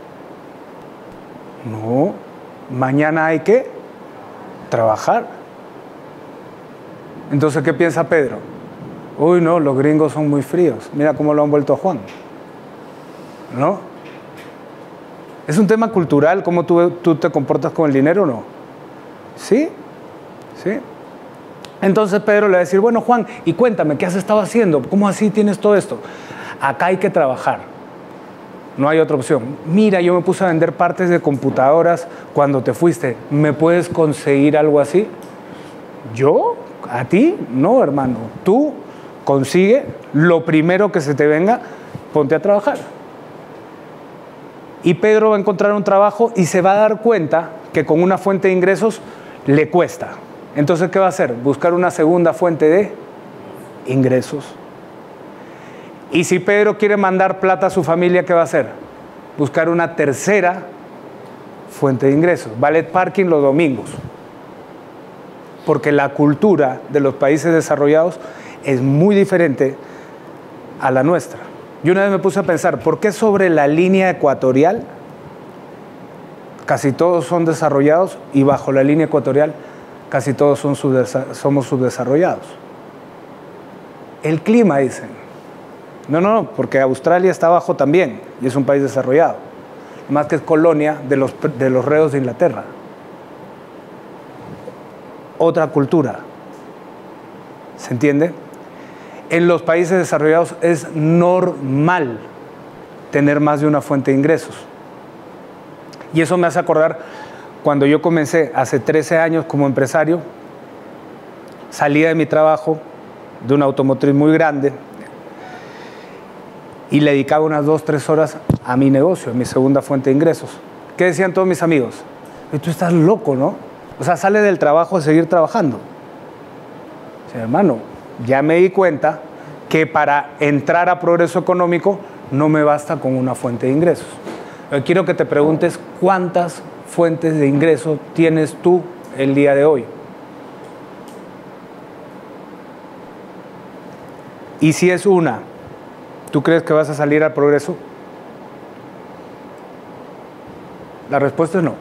Speaker 1: No, mañana hay que trabajar. Entonces, ¿qué piensa Pedro? Uy, no, los gringos son muy fríos. Mira cómo lo han vuelto a Juan. ¿No? ¿Es un tema cultural cómo tú, tú te comportas con el dinero o no? ¿Sí? ¿Sí? Entonces Pedro le va a decir, bueno, Juan, y cuéntame, ¿qué has estado haciendo? ¿Cómo así tienes todo esto? Acá hay que trabajar. No hay otra opción. Mira, yo me puse a vender partes de computadoras cuando te fuiste. ¿Me puedes conseguir algo así? ¿Yo? ¿A ti? No, hermano. Tú consigue lo primero que se te venga, ponte a trabajar. Y Pedro va a encontrar un trabajo y se va a dar cuenta que con una fuente de ingresos le cuesta. Entonces, ¿qué va a hacer? Buscar una segunda fuente de ingresos. Y si Pedro quiere mandar plata a su familia, ¿qué va a hacer? Buscar una tercera fuente de ingresos. Valet parking los domingos. Porque la cultura de los países desarrollados es muy diferente a la nuestra. Yo una vez me puse a pensar, ¿por qué sobre la línea ecuatorial casi todos son desarrollados y bajo la línea ecuatorial casi todos son subdesa- somos subdesarrollados? El clima, dicen. No, no, no, porque Australia está abajo también y es un país desarrollado. Más que es colonia de los, de los reos de Inglaterra. Otra cultura. ¿Se entiende? En los países desarrollados es normal tener más de una fuente de ingresos. Y eso me hace acordar cuando yo comencé hace trece años como empresario, salía de mi trabajo de una automotriz muy grande y le dedicaba unas dos, tres horas a mi negocio, a mi segunda fuente de ingresos. ¿Qué decían todos mis amigos? Tú estás loco, ¿no? O sea, sale del trabajo a seguir trabajando. O sea, hermano, ya me di cuenta que para entrar a progreso económico no me basta con una fuente de ingresos. Yo quiero que te preguntes cuántas fuentes de ingresos tienes tú el día de hoy. Y si es una, ¿tú crees que vas a salir al progreso? La respuesta es no.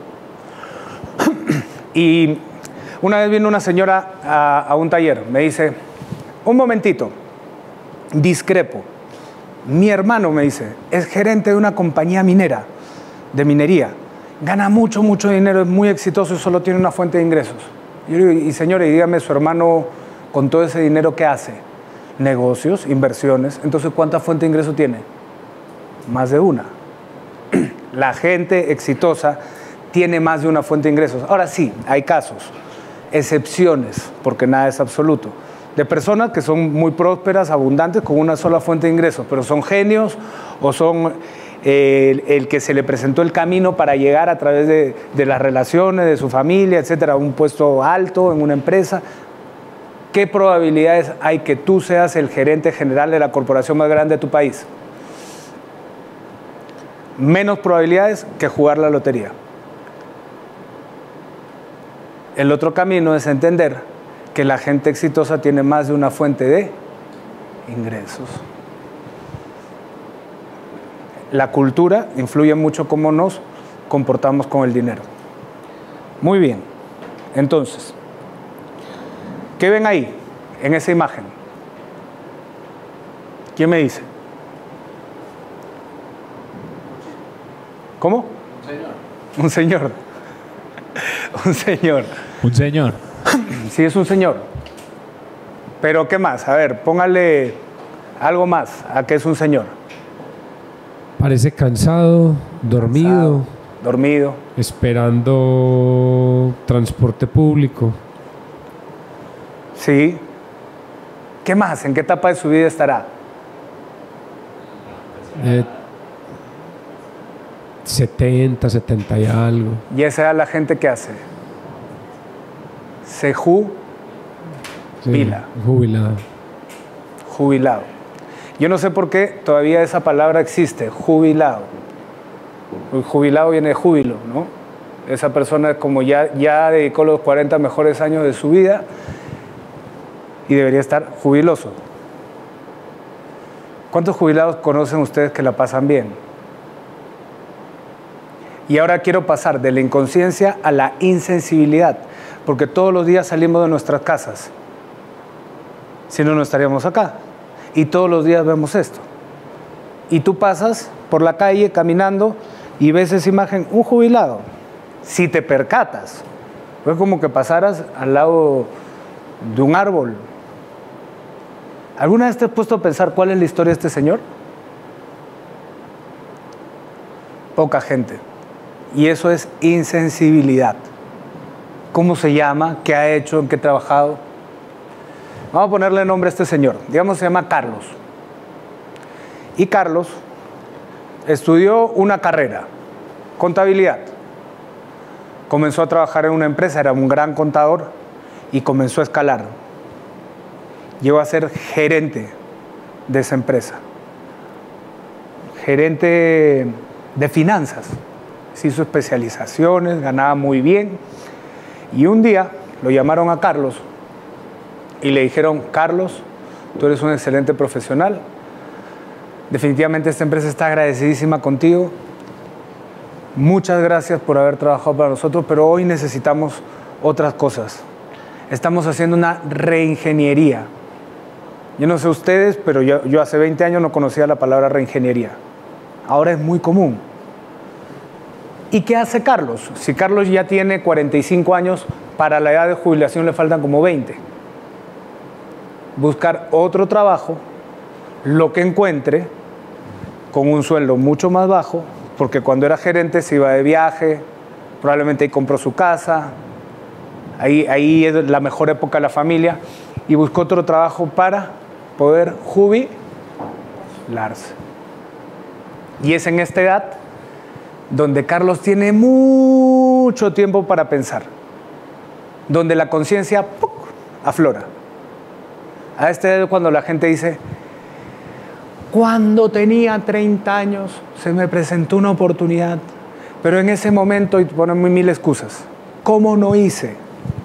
Speaker 1: Y una vez vino una señora a, a un taller, me dice, un momentito, discrepo. Mi hermano, me dice, es gerente de una compañía minera, de minería. Gana mucho, mucho dinero, es muy exitoso y solo tiene una fuente de ingresos. Yo le digo, y señora, y dígame, su hermano con todo ese dinero, ¿qué hace? Negocios, inversiones. Entonces, ¿cuánta fuente de ingreso tiene? Más de una. La gente exitosa tiene más de una fuente de ingresos. Ahora sí, hay casos, excepciones, porque nada es absoluto, de personas que son muy prósperas, abundantes, con una sola fuente de ingresos, pero son genios o son eh, el, el que se le presentó el camino para llegar a través de, de las relaciones, de su familia, etcétera, a un puesto alto en una empresa. ¿Qué probabilidades hay que tú seas el gerente general de la corporación más grande de tu país? Menos probabilidades que jugar la lotería. El otro camino es entender que la gente exitosa tiene más de una fuente de ingresos. La cultura influye mucho cómo nos comportamos con el dinero. Muy bien. Entonces, ¿qué ven ahí, en esa imagen? ¿Quién me dice? ¿Cómo? Un señor. Un señor. Un señor.
Speaker 4: Un señor.
Speaker 1: Sí, es un señor. Pero, ¿qué más? A ver, póngale algo más a que es un señor.
Speaker 5: Parece cansado, dormido,
Speaker 1: Cansado, dormido.
Speaker 5: esperando transporte público.
Speaker 1: Sí. ¿Qué más? ¿En qué etapa de su vida estará?
Speaker 5: Eh, setenta, setenta y algo.
Speaker 1: Y esa es la gente que hace. Se ju,
Speaker 5: Sí,
Speaker 1: Vila.
Speaker 5: jubilado.
Speaker 1: jubilado. Yo no sé por qué todavía esa palabra existe, jubilado. El jubilado viene de júbilo, ¿no? Esa persona como ya, ya dedicó los cuarenta mejores años de su vida y debería estar jubiloso. ¿Cuántos jubilados conocen ustedes que la pasan bien? Y ahora quiero pasar de la inconsciencia a la insensibilidad, porque todos los días salimos de nuestras casas. Si no, no estaríamos acá. Y todos los días vemos esto. Y tú pasas por la calle caminando y ves esa imagen, un jubilado. Si te percatas, es como que pasaras al lado de un árbol. ¿Alguna vez te has puesto a pensar cuál es la historia de este señor? Poca gente. Y eso es insensibilidad. ¿Cómo se llama? ¿Qué ha hecho? ¿En qué ha trabajado? Vamos a ponerle nombre a este señor. Digamos, se llama Carlos. Y Carlos estudió una carrera, contabilidad. Comenzó a trabajar en una empresa, era un gran contador y comenzó a escalar. Llegó a ser gerente de esa empresa. Gerente de finanzas. Se hizo especializaciones, ganaba muy bien. Y un día lo llamaron a Carlos y le dijeron, Carlos, tú eres un excelente profesional. Definitivamente esta empresa está agradecidísima contigo. Muchas gracias por haber trabajado para nosotros, pero hoy necesitamos otras cosas. Estamos haciendo una reingeniería. Yo no sé ustedes, pero yo, yo hace veinte años no conocía la palabra reingeniería. Ahora es muy común. ¿Y qué hace Carlos? Si Carlos ya tiene cuarenta y cinco años, para la edad de jubilación le faltan como veinte. Buscar otro trabajo, lo que encuentre, con un sueldo mucho más bajo, porque cuando era gerente se iba de viaje, probablemente ahí compró su casa, ahí, ahí es la mejor época de la familia, y buscó otro trabajo para poder jubilarse. Y es en esta edad donde Carlos tiene mucho tiempo para pensar, donde la conciencia aflora. A esta edad es cuando la gente dice, cuando tenía treinta años se me presentó una oportunidad, pero en ese momento, y ponen mil excusas, ¿cómo no hice?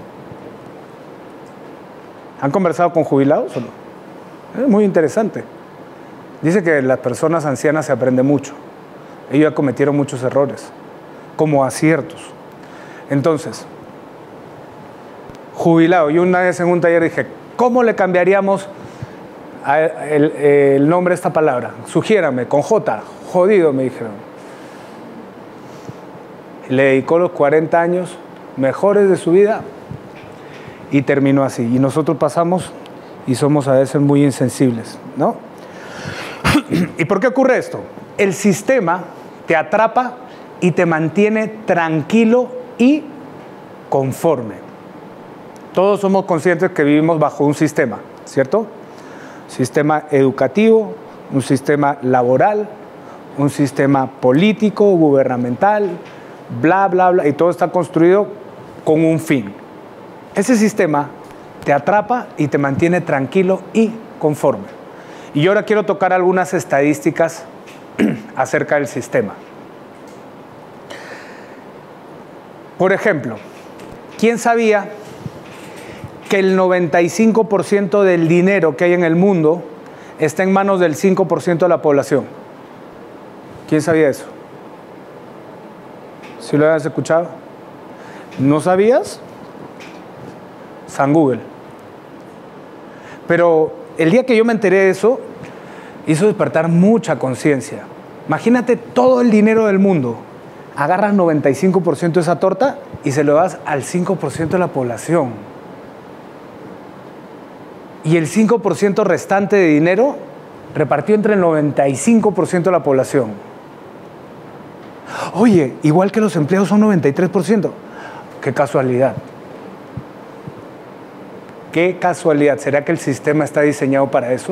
Speaker 1: ¿Han conversado con jubilados o no? Es muy interesante. Dice que las personas ancianas se aprende mucho. Ellos ya cometieron muchos errores, como aciertos. Entonces, jubilado. Yo una vez en un taller dije, ¿cómo le cambiaríamos a el, el nombre de esta palabra? Sugiérame, con J. Jodido, me dijeron. Le dedicó los cuarenta años mejores de su vida y terminó así. Y nosotros pasamos y somos a veces muy insensibles, ¿no? ¿Y por qué ocurre esto? El sistema te atrapa y te mantiene tranquilo y conforme. Todos somos conscientes que vivimos bajo un sistema, ¿cierto? Sistema educativo, un sistema laboral, un sistema político, gubernamental, bla, bla, bla, y todo está construido con un fin. Ese sistema te atrapa y te mantiene tranquilo y conforme. Y yo ahora quiero tocar algunas estadísticas acerca del sistema. Por ejemplo, ¿quién sabía que el noventa y cinco por ciento del dinero que hay en el mundo está en manos del cinco por ciento de la población? ¿Quién sabía eso? ¿Sí lo habías escuchado? ¿No sabías? San Google. Pero el día que yo me enteré de eso, hizo despertar mucha conciencia. Imagínate todo el dinero del mundo. Agarras noventa y cinco por ciento de esa torta y se lo das al cinco por ciento de la población. Y el cinco por ciento restante de dinero repartido entre el noventa y cinco por ciento de la población. Oye, igual que los empleos son noventa y tres por ciento. ¡Qué casualidad! ¡Qué casualidad! ¿Será que el sistema está diseñado para eso?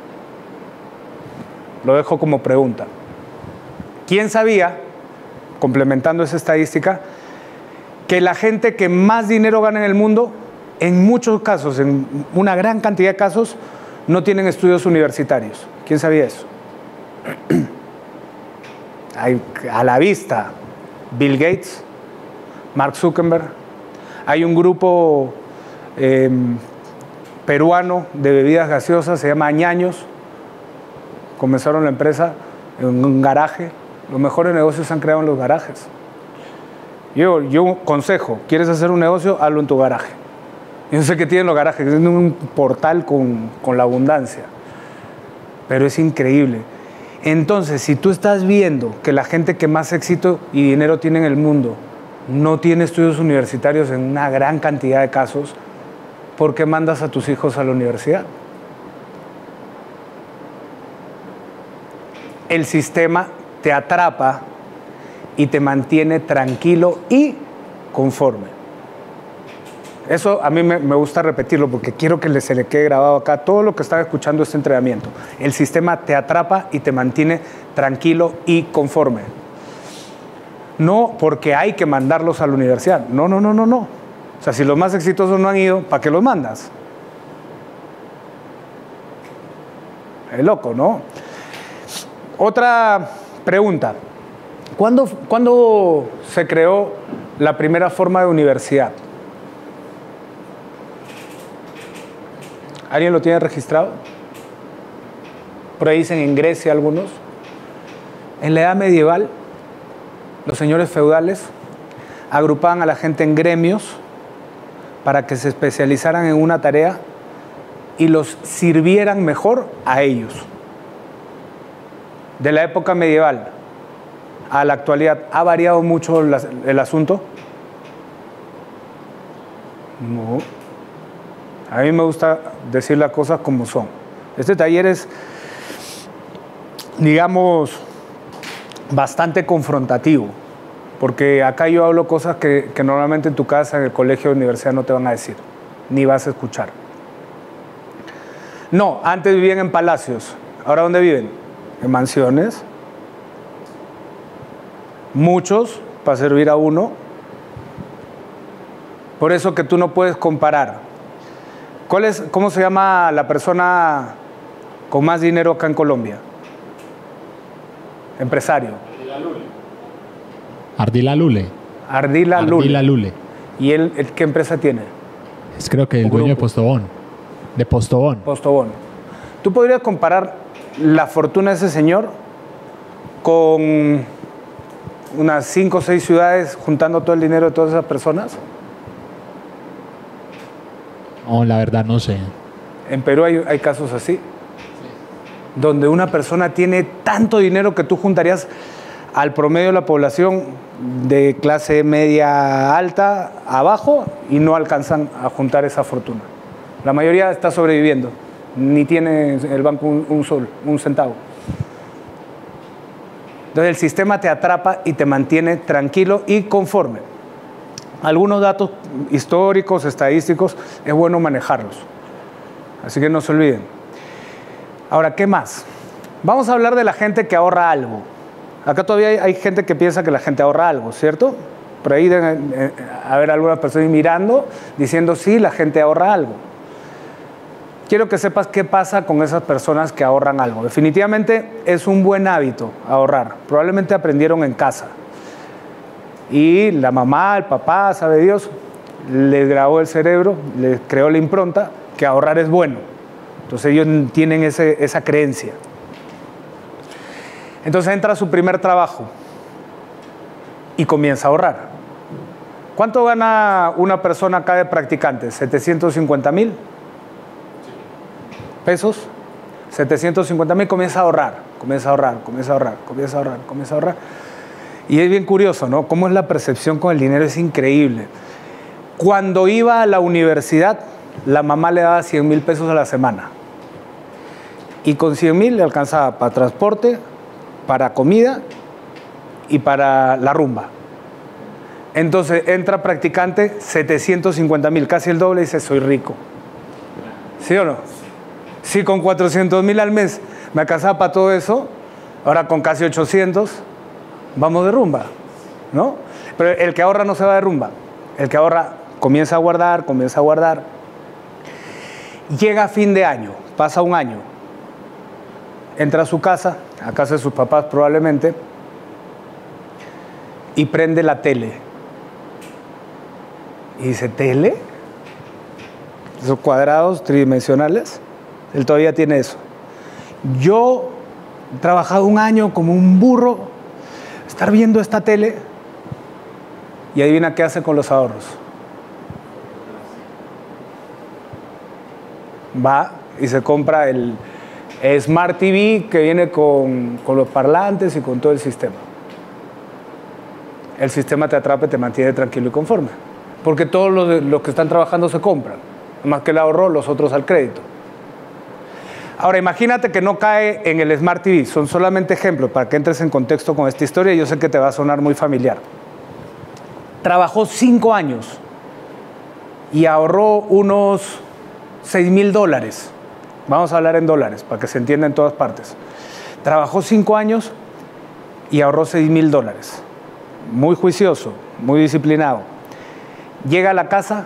Speaker 1: Lo dejo como pregunta. ¿Quién sabía, complementando esa estadística, que la gente que más dinero gana en el mundo, en muchos casos, en una gran cantidad de casos, no tienen estudios universitarios? ¿Quién sabía eso? Hay, a la vista, Bill Gates, Mark Zuckerberg. Hay un grupo eh, peruano de bebidas gaseosas, se llama Ñaños. Comenzaron la empresa en un garaje. Los mejores negocios se han creado en los garajes. Yo, yo consejo, ¿quieres hacer un negocio? Hazlo en tu garaje. Yo sé que tienen los garajes, es un portal con, con la abundancia. Pero es increíble. Entonces, si tú estás viendo que la gente que más éxito y dinero tiene en el mundo no tiene estudios universitarios en una gran cantidad de casos, ¿por qué mandas a tus hijos a la universidad? El sistema te atrapa y te mantiene tranquilo y conforme. Eso a mí me, me gusta repetirlo porque quiero que le, se le quede grabado acá todo lo que estaba escuchando este entrenamiento. El sistema te atrapa y te mantiene tranquilo y conforme. No porque hay que mandarlos a la universidad. No, no, no, no, no. O sea, si los más exitosos no han ido, ¿para qué los mandas? Es loco, ¿no? Otra pregunta. ¿Cuándo, ¿Cuándo se creó la primera forma de universidad? ¿Alguien lo tiene registrado? Por ahí dicen en Grecia algunos. En la edad medieval, los señores feudales agrupaban a la gente en gremios para que se especializaran en una tarea y los sirvieran mejor a ellos. De la época medieval a la actualidad, ¿ha variado mucho el asunto? No. A mí me gusta decir las cosas como son. Este taller es, digamos, bastante confrontativo, porque acá yo hablo cosas que, que normalmente en tu casa, en el colegio o universidad no te van a decir, ni vas a escuchar. No, antes vivían en palacios. ¿Ahora dónde viven? En mansiones. Muchos para servir a uno. Por eso que tú no puedes comparar. ¿Cuál es, ¿Cómo se llama la persona con más dinero acá en Colombia? Empresario.
Speaker 4: Ardila Lule.
Speaker 1: Ardila Lule.
Speaker 4: Ardila Lule.
Speaker 1: ¿Y él, él qué empresa tiene?
Speaker 4: Es creo que el
Speaker 1: Un
Speaker 4: dueño de
Speaker 1: grupo.
Speaker 4: Postobón. De Postobón.
Speaker 1: Postobón. ¿Tú podrías comparar la fortuna de ese señor con unas cinco o seis ciudades juntando todo el dinero de todas esas personas?
Speaker 4: No, la verdad no sé.
Speaker 1: En Perú hay, hay casos así, sí, donde una persona tiene tanto dinero que tú juntarías al promedio de la población de clase media alta abajo y no alcanzan a juntar esa fortuna. La mayoría está sobreviviendo, ni tiene el banco un, un sol, un centavo. Entonces el sistema te atrapa y te mantiene tranquilo y conforme. Algunos datos históricos, estadísticos, es bueno manejarlos. Así que no se olviden. Ahora, ¿qué más? Vamos a hablar de la gente que ahorra algo. Acá todavía hay, hay gente que piensa que la gente ahorra algo, ¿cierto? Por ahí deben eh, haber algunas personas mirando, diciendo, sí, la gente ahorra algo. Quiero que sepas qué pasa con esas personas que ahorran algo. Definitivamente es un buen hábito ahorrar. Probablemente aprendieron en casa. Y la mamá, el papá, sabe Dios, les grabó el cerebro, les creó la impronta que ahorrar es bueno. Entonces ellos tienen ese, esa creencia. Entonces entra a su primer trabajo y comienza a ahorrar. ¿Cuánto gana una persona acá de practicante? ¿setecientos cincuenta mil pesos? setecientos cincuenta mil, comienza a ahorrar, comienza a ahorrar, comienza a ahorrar, comienza a ahorrar, comienza a ahorrar. Y es bien curioso, ¿no? Cómo es la percepción con el dinero, es increíble. Cuando iba a la universidad, la mamá le daba cien mil pesos a la semana. Y con cien mil le alcanzaba para transporte, para comida y para la rumba. Entonces entra practicante, setecientos cincuenta mil, casi el doble, y dice, soy rico. ¿Sí o no? Si con cuatrocientos mil al mes me alcanzaba para todo eso, ahora con casi ochocientos, vamos de rumba, ¿no? Pero el que ahorra no se va de rumba. El que ahorra comienza a guardar, comienza a guardar. Llega a fin de año, pasa un año. Entra a su casa, a casa de sus papás probablemente, y prende la tele. Y dice, ¿tele? Esos cuadrados tridimensionales. Él todavía tiene eso. Yo he trabajado un año como un burro, estar viendo esta tele, y adivina qué hace con los ahorros. Va y se compra el Smart T V que viene con, con los parlantes y con todo el sistema. El sistema te atrapa y te mantiene tranquilo y conforme. Porque todos los, los que están trabajando se compran. Más que el ahorro, los otros al crédito. Ahora, imagínate que no cae en el Smart T V. Son solamente ejemplos para que entres en contexto con esta historia. Yo sé que te va a sonar muy familiar. Trabajó cinco años y ahorró unos seis mil dólares. Vamos a hablar en dólares para que se entienda en todas partes. Trabajó cinco años y ahorró seis mil dólares. Muy juicioso, muy disciplinado. Llega a la casa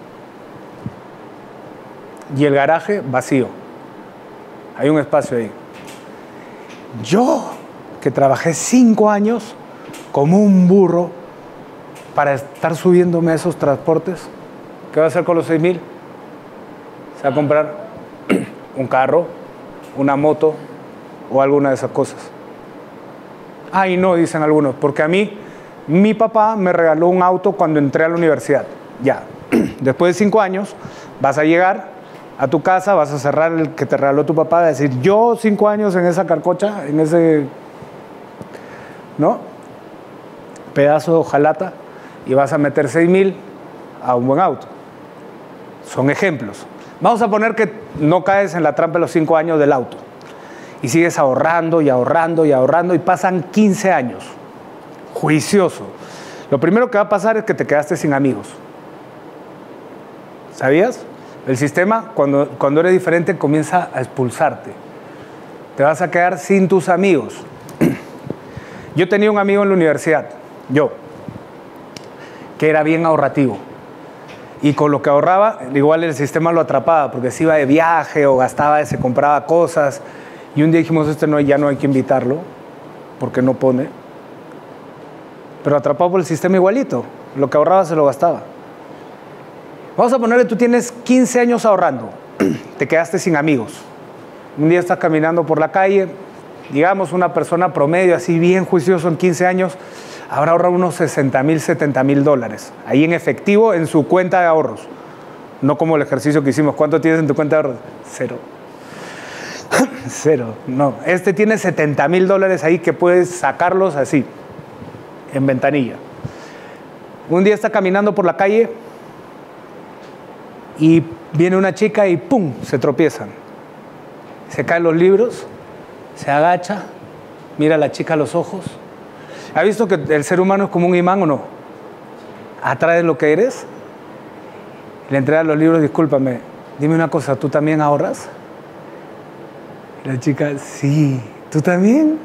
Speaker 1: y el garaje vacío. Hay un espacio ahí. Yo, que trabajé cinco años como un burro para estar subiéndome a esos transportes, ¿qué va a hacer con los seis mil? Se va a comprar un carro, una moto o alguna de esas cosas. Ay, no, dicen algunos, porque a mí, mi papá me regaló un auto cuando entré a la universidad. Ya, después de cinco años, vas a llegar a tu casa, vas a cerrar el que te regaló tu papá, a decir, yo cinco años en esa carcocha, en ese, ¿no? Pedazo de hojalata, y vas a meter seis mil a un buen auto. Son ejemplos. Vamos a poner que no caes en la trampa de los cinco años del auto y sigues ahorrando y ahorrando y ahorrando y pasan quince años. Juicioso. Lo primero que va a pasar es que te quedaste sin amigos. ¿Sabías? El sistema, cuando, cuando eres diferente, comienza a expulsarte. Te vas a quedar sin tus amigos. Yo tenía un amigo en la universidad, yo, que era bien ahorrativo. Y con lo que ahorraba, igual el sistema lo atrapaba, porque se iba de viaje o gastaba, se compraba cosas. Y un día dijimos, este no, ya no hay que invitarlo, porque no pone. Pero atrapado por el sistema igualito. Lo que ahorraba se lo gastaba. Vamos a poner que tú tienes quince años ahorrando. Te quedaste sin amigos. Un día estás caminando por la calle, digamos una persona promedio, así bien juicioso en quince años, habrá ahorrado unos sesenta mil, setenta mil dólares. Ahí en efectivo, en su cuenta de ahorros. No como el ejercicio que hicimos. ¿Cuánto tienes en tu cuenta de ahorros? Cero. Cero. No. Este tiene setenta mil dólares ahí que puedes sacarlos así, en ventanilla. Un día está caminando por la calle y viene una chica y ¡pum!, se tropiezan. Se caen los libros, se agacha, mira a la chica a los ojos ¿Has visto que el ser humano es como un imán o no? Atrae lo que eres. Le entrega los libros, discúlpame, dime una cosa, ¿tú también ahorras? La chica, sí. ¿Tú también?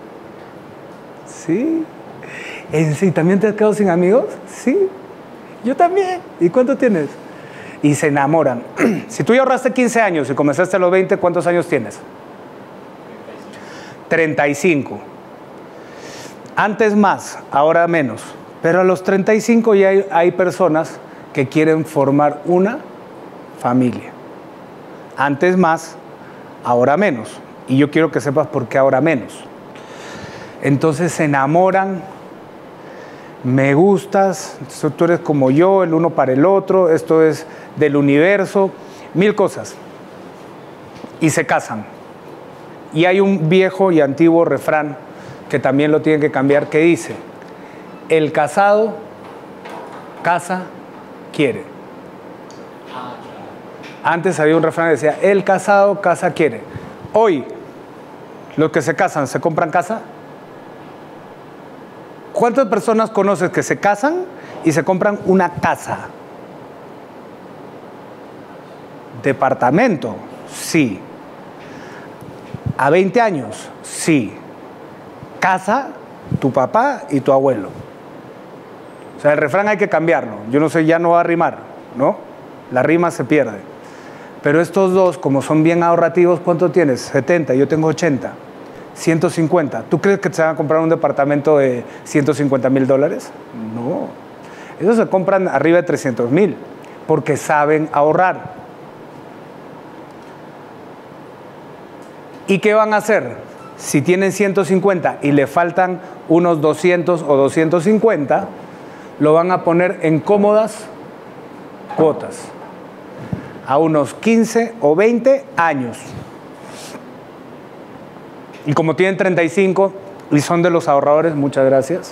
Speaker 1: Sí. ¿En sí? ¿También te has quedado sin amigos? Sí. Yo también. ¿Y cuánto tienes? Y se enamoran. Si tú ya ahorraste quince años y comenzaste a los veinte, ¿cuántos años tienes? treinta y cinco. Antes más, ahora menos. Pero a los treinta y cinco ya hay, hay personas que quieren formar una familia. Antes más, ahora menos. Y yo quiero que sepas por qué ahora menos. Entonces se enamoran, me gustas, tú eres como yo, el uno para el otro, esto es del universo, mil cosas. Y se casan. Y hay un viejo y antiguo refrán que también lo tienen que cambiar, que dice: el casado casa quiere. Antes había un refrán que decía: el casado casa quiere. Hoy, los que se casan, ¿se compran casa? ¿Cuántas personas conoces que se casan y se compran una casa? ¿Departamento? Sí. ¿A veinte años? Sí. Casa, tu papá y tu abuelo. O sea, el refrán hay que cambiarlo. Yo no sé, ya no va a rimar, ¿no? La rima se pierde. Pero estos dos, como son bien ahorrativos, ¿cuánto tienes? setenta, yo tengo ochenta. ciento cincuenta. ¿Tú crees que se van a comprar un departamento de ciento cincuenta mil dólares? No. Esos se compran arriba de trescientos mil, porque saben ahorrar. ¿Y qué van a hacer? Si tienen ciento cincuenta y le faltan unos doscientos o doscientos cincuenta, lo van a poner en cómodas cuotas, a unos quince o veinte años. Y como tienen treinta y cinco y son de los ahorradores, muchas gracias.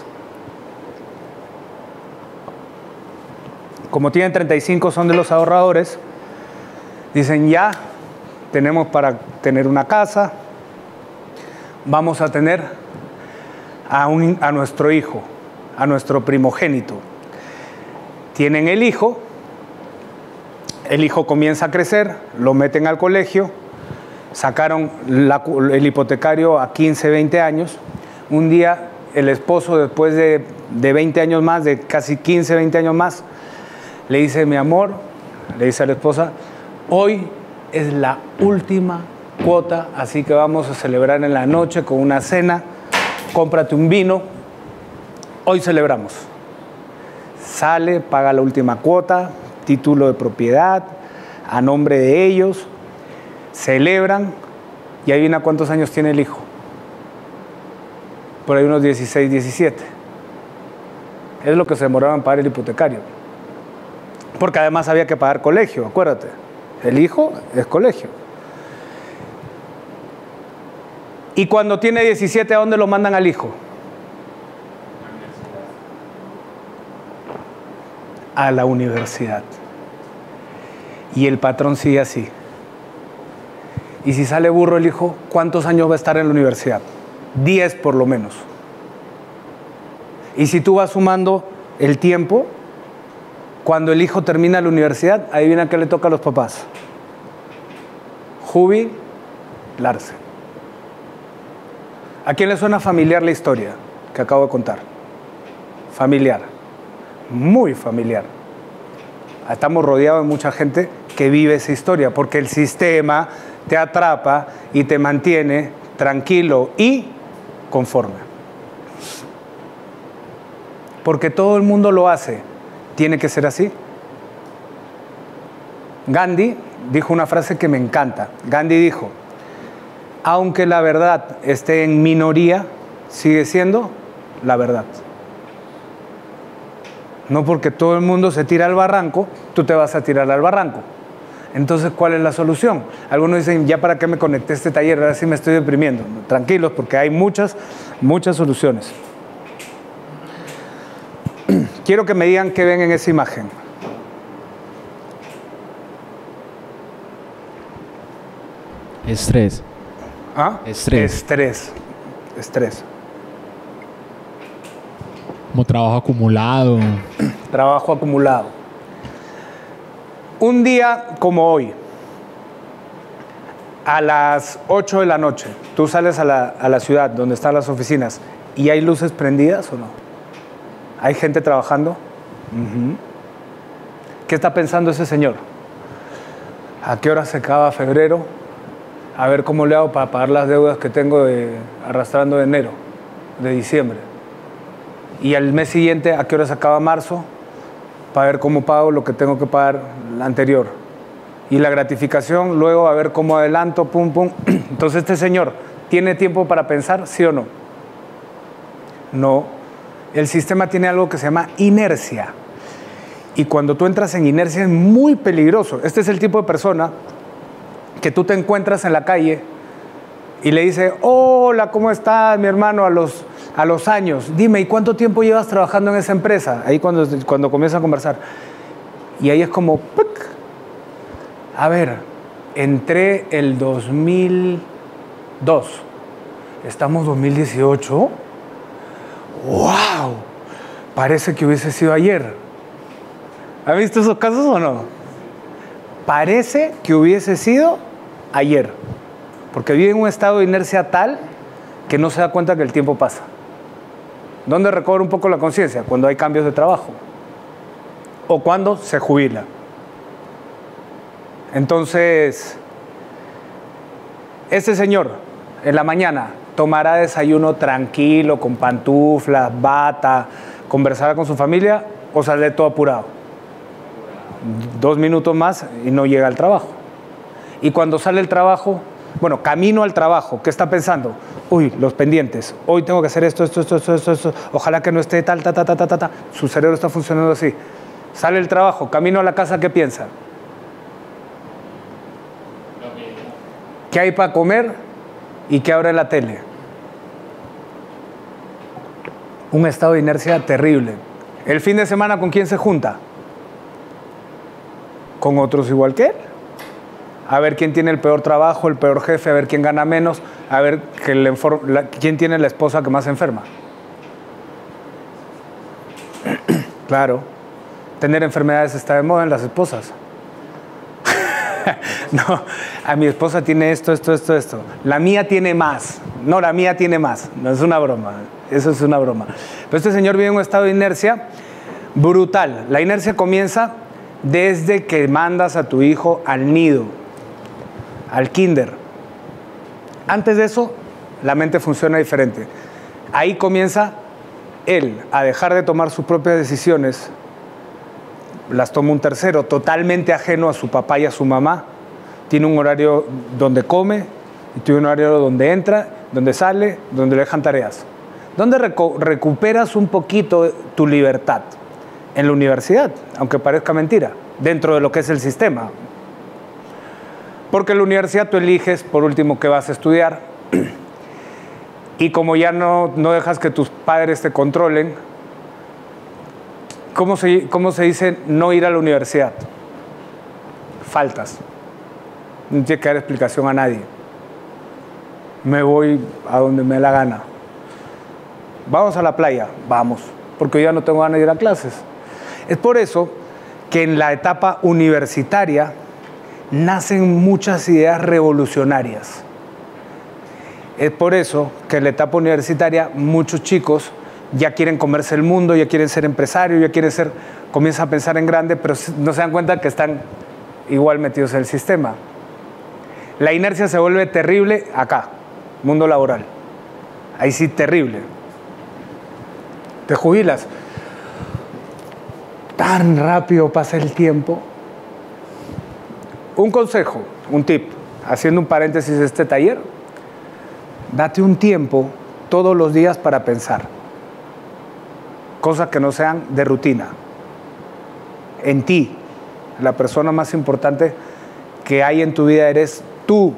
Speaker 1: Como tienen treinta y cinco, son de los ahorradores, dicen: ya tenemos para tener una casa, vamos a tener a, un, a nuestro hijo, a nuestro primogénito. Tienen el hijo, el hijo comienza a crecer, lo meten al colegio, sacaron la, el hipotecario a quince, veinte años. Un día el esposo, después de, de veinte años más, de casi quince, veinte años más, le dice: mi amor, le dice a la esposa, hoy es la última cuota, así que vamos a celebrar en la noche con una cena, cómprate un vino, hoy celebramos. Sale, paga la última cuota, título de propiedad, a nombre de ellos, celebran, y adivina cuántos años tiene el hijo. Por ahí unos dieciséis, diecisiete. Es lo que se demoraban en pagar el hipotecario. Porque además había que pagar colegio, acuérdate. El hijo es colegio. Y cuando tiene diecisiete, ¿a dónde lo mandan al hijo? A la universidad. Y el patrón sigue así. Y si sale burro el hijo, ¿cuántos años va a estar en la universidad? diez por lo menos. Y si tú vas sumando el tiempo, cuando el hijo termina la universidad, adivina qué le toca a los papás. Jubilarse. ¿A quién le suena familiar la historia que acabo de contar? Familiar. Muy familiar. Estamos rodeados de mucha gente que vive esa historia, porque el sistema te atrapa y te mantiene tranquilo y conforme. Porque todo el mundo lo hace. ¿Tiene que ser así? Gandhi dijo una frase que me encanta. Gandhi dijo: aunque la verdad esté en minoría, sigue siendo la verdad. No porque todo el mundo se tira al barranco, tú te vas a tirar al barranco. Entonces, ¿cuál es la solución? Algunos dicen: ya para qué me conecté a este taller, ahora sí me estoy deprimiendo. Tranquilos, porque hay muchas, muchas soluciones. Quiero que me digan qué ven en esa imagen.
Speaker 2: Estrés.
Speaker 1: ¿Ah?
Speaker 2: Estrés.
Speaker 1: Estrés. Estrés.
Speaker 4: Como trabajo acumulado.
Speaker 1: Trabajo acumulado. Un día como hoy, a las ocho de la noche, tú sales a la, a la ciudad donde están las oficinas y hay luces prendidas o no? ¿Hay gente trabajando? Uh-huh. ¿Qué está pensando ese señor? ¿A qué hora se acaba febrero? A ver cómo le hago para pagar las deudas que tengo de, arrastrando de enero, de diciembre. Y al mes siguiente, ¿a qué hora se acaba marzo? Para ver cómo pago lo que tengo que pagar la anterior. Y la gratificación, luego a ver cómo adelanto, pum, pum. Entonces, este señor, ¿tiene tiempo para pensar, sí o no? No. El sistema tiene algo que se llama inercia. Y cuando tú entras en inercia es muy peligroso. Este es el tipo de persona que tú te encuentras en la calle y le dice, hola, ¿cómo estás, mi hermano? A los, a los años. Dime, ¿y cuánto tiempo llevas trabajando en esa empresa? Ahí cuando, cuando comienza a conversar. Y ahí es como, ¡puc! A ver, entré el dos mil dos. Estamos dos mil dieciocho. ¡Wow! Parece que hubiese sido ayer. ¿Han visto esos casos o no? Parece que hubiese sido ayer. Porque vive en un estado de inercia tal que no se da cuenta que el tiempo pasa. ¿Dónde recobra un poco la conciencia? Cuando hay cambios de trabajo. O cuando se jubila. Entonces, este señor en la mañana tomará desayuno tranquilo, con pantuflas, bata, conversará con su familia o sale todo apurado. Dos minutos más y no llega al trabajo. Y cuando sale el trabajo, bueno, camino al trabajo, ¿qué está pensando? Uy, los pendientes, hoy tengo que hacer esto, esto, esto, esto, esto, esto. Ojalá que no esté tal, ta, ta, ta, ta, ta, ta. Su cerebro está funcionando así. Sale el trabajo, camino a la casa, ¿qué piensa? ¿Qué hay para comer y qué abre la tele? Un estado de inercia terrible. El fin de semana, ¿con quién se junta? Con otros igual que él. A ver quién tiene el peor trabajo, el peor jefe, a ver quién gana menos, a ver que le la, quién tiene la esposa que más se enferma. Claro, tener enfermedades está de moda en las esposas. No, a mi esposa tiene esto, esto, esto, esto. La mía tiene más. No, la mía tiene más. No, es una broma. Eso es una broma. Pero este señor vive en un estado de inercia brutal. La inercia comienza desde que mandas a tu hijo al nido, al kinder. Antes de eso, la mente funciona diferente. Ahí comienza él a dejar de tomar sus propias decisiones. Las toma un tercero, totalmente ajeno a su papá y a su mamá. Tiene un horario donde come, y tiene un horario donde entra, donde sale, donde le dejan tareas. ¿Dónde recu- recuperas un poquito tu libertad? En la universidad, aunque parezca mentira, dentro de lo que es el sistema. Porque en la universidad tú eliges, por último, qué vas a estudiar. Y como ya no, no dejas que tus padres te controlen, ¿cómo se, cómo se dice no ir a la universidad? Faltas. No tiene que dar explicación a nadie. Me voy a donde me dé la gana. Vamos a la playa, vamos, porque yo ya no tengo ganas de ir a clases. Es por eso que en la etapa universitaria nacen muchas ideas revolucionarias. Es por eso que en la etapa universitaria muchos chicos ya quieren comerse el mundo, ya quieren ser empresarios, ya quieren ser, comienzan a pensar en grande, pero no se dan cuenta que están igual metidos en el sistema. La inercia se vuelve terrible acá, mundo laboral. Ahí sí, terrible. Te jubilas. Tan rápido pasa el tiempo. Un consejo, un tip, haciendo un paréntesis de este taller, date un tiempo todos los días para pensar. Cosas que no sean de rutina. En ti, la persona más importante que hay en tu vida eres tú.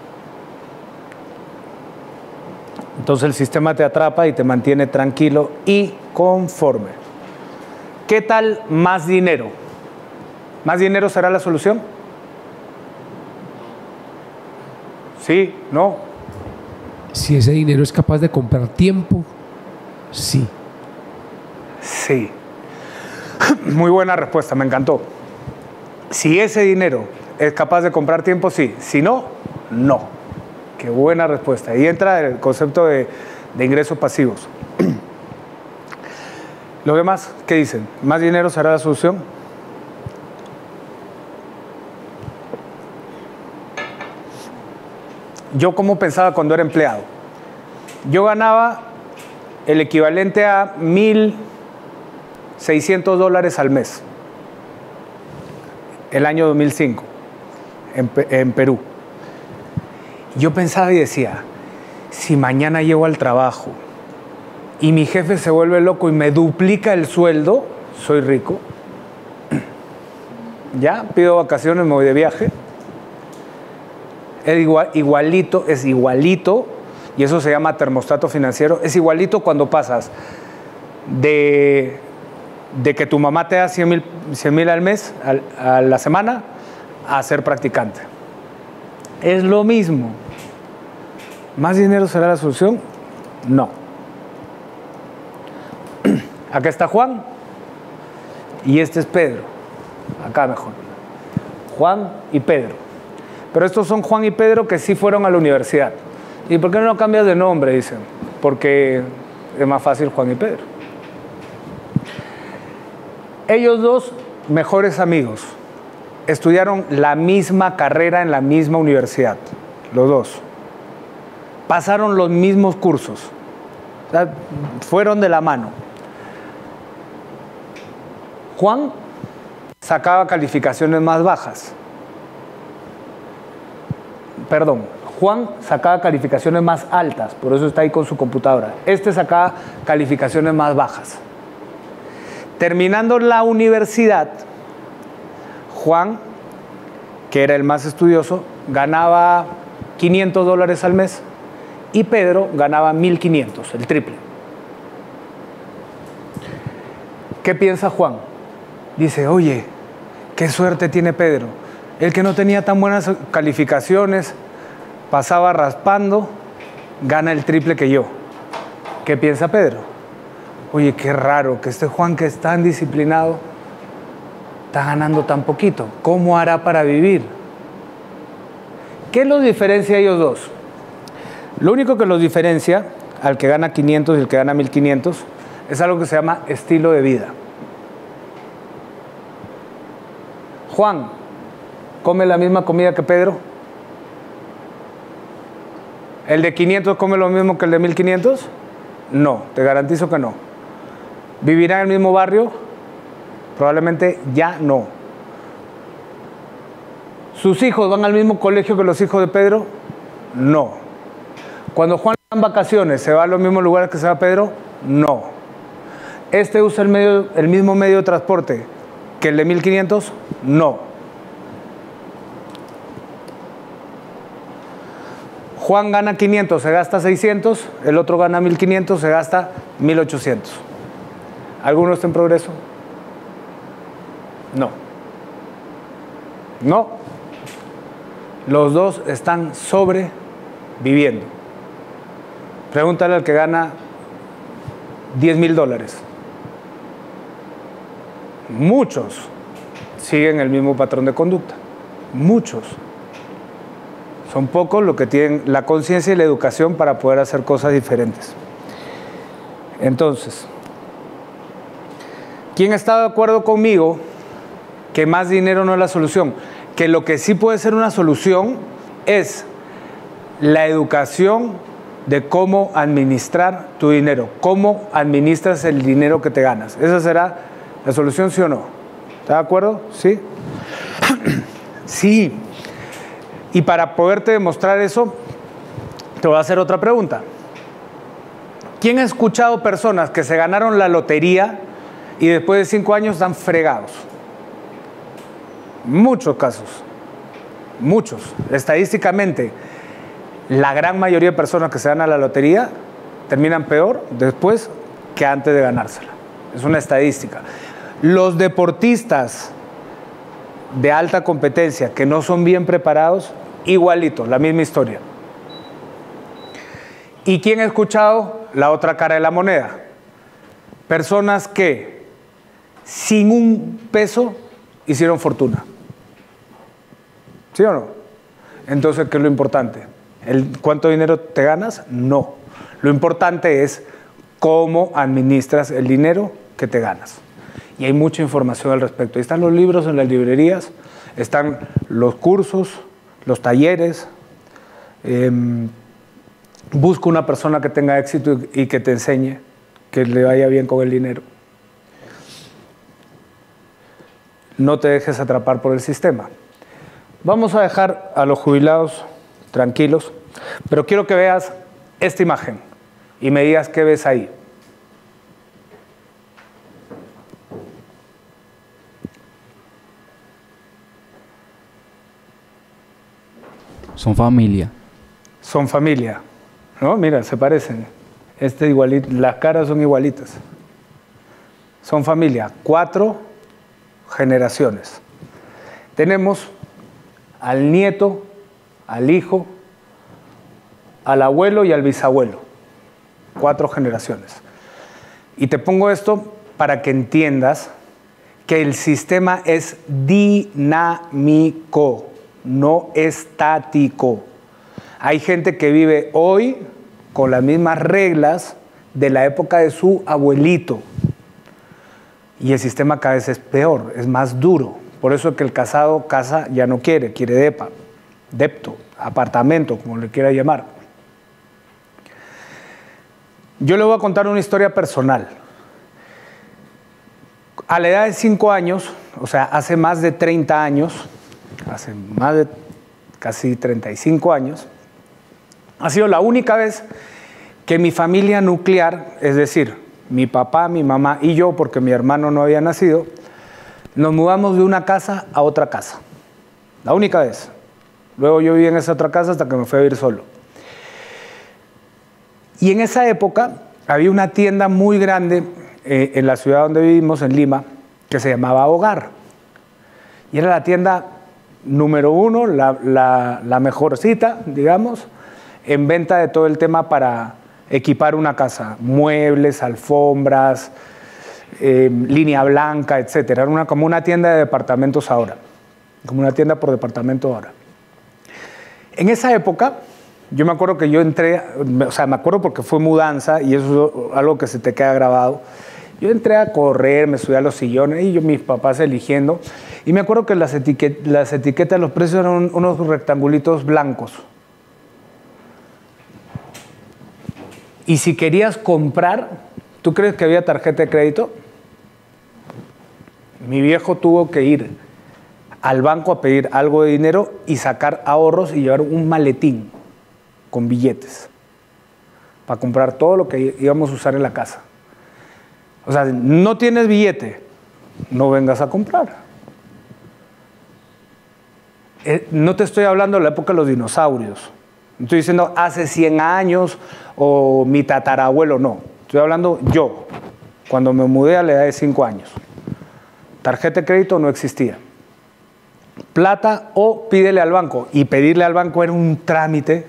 Speaker 1: Entonces el sistema te atrapa y te mantiene tranquilo y conforme. ¿Qué tal más dinero? ¿Más dinero será la solución? ¿Sí? ¿No?
Speaker 5: Si ese dinero es capaz de comprar tiempo, sí.
Speaker 1: Sí. Muy buena respuesta, me encantó. Si ese dinero es capaz de comprar tiempo, sí. Si no, no. Qué buena respuesta. Ahí entra el concepto de, de ingresos pasivos. Los demás, ¿qué dicen? ¿Más dinero será la solución? Yo, ¿cómo pensaba cuando era empleado? Yo ganaba el equivalente a mil seiscientos dólares al mes. El año dos mil cinco, en, en Perú. Yo pensaba y decía, si mañana llego al trabajo y mi jefe se vuelve loco y me duplica el sueldo, soy rico. Ya, pido vacaciones, me voy de viaje. Es igual, igualito, es igualito, y eso se llama termostato financiero, es igualito cuando pasas de, de que tu mamá te da cien mil al mes, a, a la semana, a ser practicante. Es lo mismo. ¿Más dinero será la solución? No. Acá está Juan y este es Pedro. Acá mejor. Juan y Pedro. Pero estos son Juan y Pedro que sí fueron a la universidad. ¿Y por qué no cambias de nombre? Dicen. Porque es más fácil Juan y Pedro. Ellos dos, mejores amigos, estudiaron la misma carrera en la misma universidad. Los dos. Pasaron los mismos cursos. O sea, fueron de la mano. Juan sacaba calificaciones más bajas. Perdón, Juan sacaba calificaciones más altas, por eso está ahí con su computadora. Este sacaba calificaciones más bajas. Terminando la universidad, Juan, que era el más estudioso, ganaba quinientos dólares al mes y Pedro ganaba mil quinientos, el triple. ¿Qué piensa Juan? Dice, oye, qué suerte tiene Pedro. El que no tenía tan buenas calificaciones, pasaba raspando, gana el triple que yo. ¿Qué piensa Pedro? Oye, qué raro que este Juan, que es tan disciplinado, está ganando tan poquito. ¿Cómo hará para vivir? ¿Qué los diferencia a ellos dos? Lo único que los diferencia al que gana quinientos y el que gana mil quinientos es algo que se llama estilo de vida. Juan, ¿come la misma comida que Pedro? ¿El de quinientos come lo mismo que el de mil quinientos? No, te garantizo que no. ¿Vivirá en el mismo barrio? Probablemente ya no. ¿Sus hijos van al mismo colegio que los hijos de Pedro? No. Cuando Juan está en vacaciones, ¿se va a los mismos lugares que se va Pedro? No. ¿Este usa el, medio, el mismo medio de transporte que el de mil quinientos? No. Juan gana quinientos, se gasta seiscientos, el otro gana mil quinientos, se gasta mil ochocientos. ¿Alguno está en progreso? No. No. Los dos están sobreviviendo. Pregúntale al que gana diez mil dólares. Muchos siguen el mismo patrón de conducta. Muchos. Son pocos los que tienen la conciencia y la educación para poder hacer cosas diferentes. Entonces, ¿quién está de acuerdo conmigo que más dinero no es la solución? Que lo que sí puede ser una solución es la educación de cómo administrar tu dinero, cómo administras el dinero que te ganas. ¿Esa será la solución, sí o no? ¿Está de acuerdo? ¿Sí? Sí. Y para poderte demostrar eso, te voy a hacer otra pregunta. ¿Quién ha escuchado personas que se ganaron la lotería y después de cinco años están fregados? Muchos casos. Muchos. Estadísticamente, la gran mayoría de personas que se ganan la lotería terminan peor después que antes de ganársela. Es una estadística. Los deportistas de alta competencia que no son bien preparados, igualito, la misma historia. ¿Y quién ha escuchado la otra cara de la moneda? Personas que sin un peso hicieron fortuna. ¿Sí o no? Entonces, ¿qué es lo importante? ¿El cuánto dinero te ganas? No. Lo importante es cómo administras el dinero que te ganas. Y hay mucha información al respecto. Ahí están los libros en las librerías, están los cursos, los talleres. Eh, busca una persona que tenga éxito y que te enseñe, que le vaya bien con el dinero. No te dejes atrapar por el sistema. Vamos a dejar a los jubilados tranquilos, pero quiero que veas esta imagen y me digas qué ves ahí.
Speaker 2: Son familia.
Speaker 1: Son familia, ¿no? Mira, se parecen. Este igualito, las caras son igualitas. Son familia, cuatro generaciones. Tenemos al nieto, al hijo, al abuelo y al bisabuelo. Cuatro generaciones. Y te pongo esto para que entiendas que el sistema es dinámico, no estático. Hay gente que vive hoy con las mismas reglas de la época de su abuelito. Y el sistema cada vez es peor, es más duro. Por eso es que el casado casa ya no quiere, quiere depa, depto, apartamento, como le quiera llamar. Yo le voy a contar una historia personal. A la edad de cinco años, o sea, hace más de treinta años, hace más de casi treinta y cinco años, ha sido la única vez que mi familia nuclear, es decir, mi papá, mi mamá y yo, porque mi hermano no había nacido, nos mudamos de una casa a otra casa. La única vez. Luego yo viví en esa otra casa hasta que me fui a vivir solo. Y en esa época había una tienda muy grande eh, en la ciudad donde vivimos, en Lima, que se llamaba Hogar. Y era la tienda número uno, la, la, la mejorcita, digamos, en venta de todo el tema para equipar una casa. Muebles, alfombras, eh, línea blanca, etcétera. Era una, como una tienda de departamentos ahora. Como una tienda por departamento ahora. En esa época, yo me acuerdo que yo entré, o sea, me acuerdo porque fue mudanza y eso es algo que se te queda grabado. Yo entré a correr, me subí a los sillones y yo, mis papás eligiendo. Y me acuerdo que las, etiquet las etiquetas, los precios eran unos rectangulitos blancos. Y si querías comprar, ¿tú crees que había tarjeta de crédito? Mi viejo tuvo que ir al banco a pedir algo de dinero y sacar ahorros y llevar un maletín con billetes para comprar todo lo que íbamos a usar en la casa. O sea, no tienes billete, no vengas a comprar. Eh, no te estoy hablando de la época de los dinosaurios. No estoy diciendo hace cien años o mi tatarabuelo, no. Estoy hablando yo, cuando me mudé a la edad de cinco años. Tarjeta de crédito no existía. Plata o pídele al banco. Y pedirle al banco era un trámite.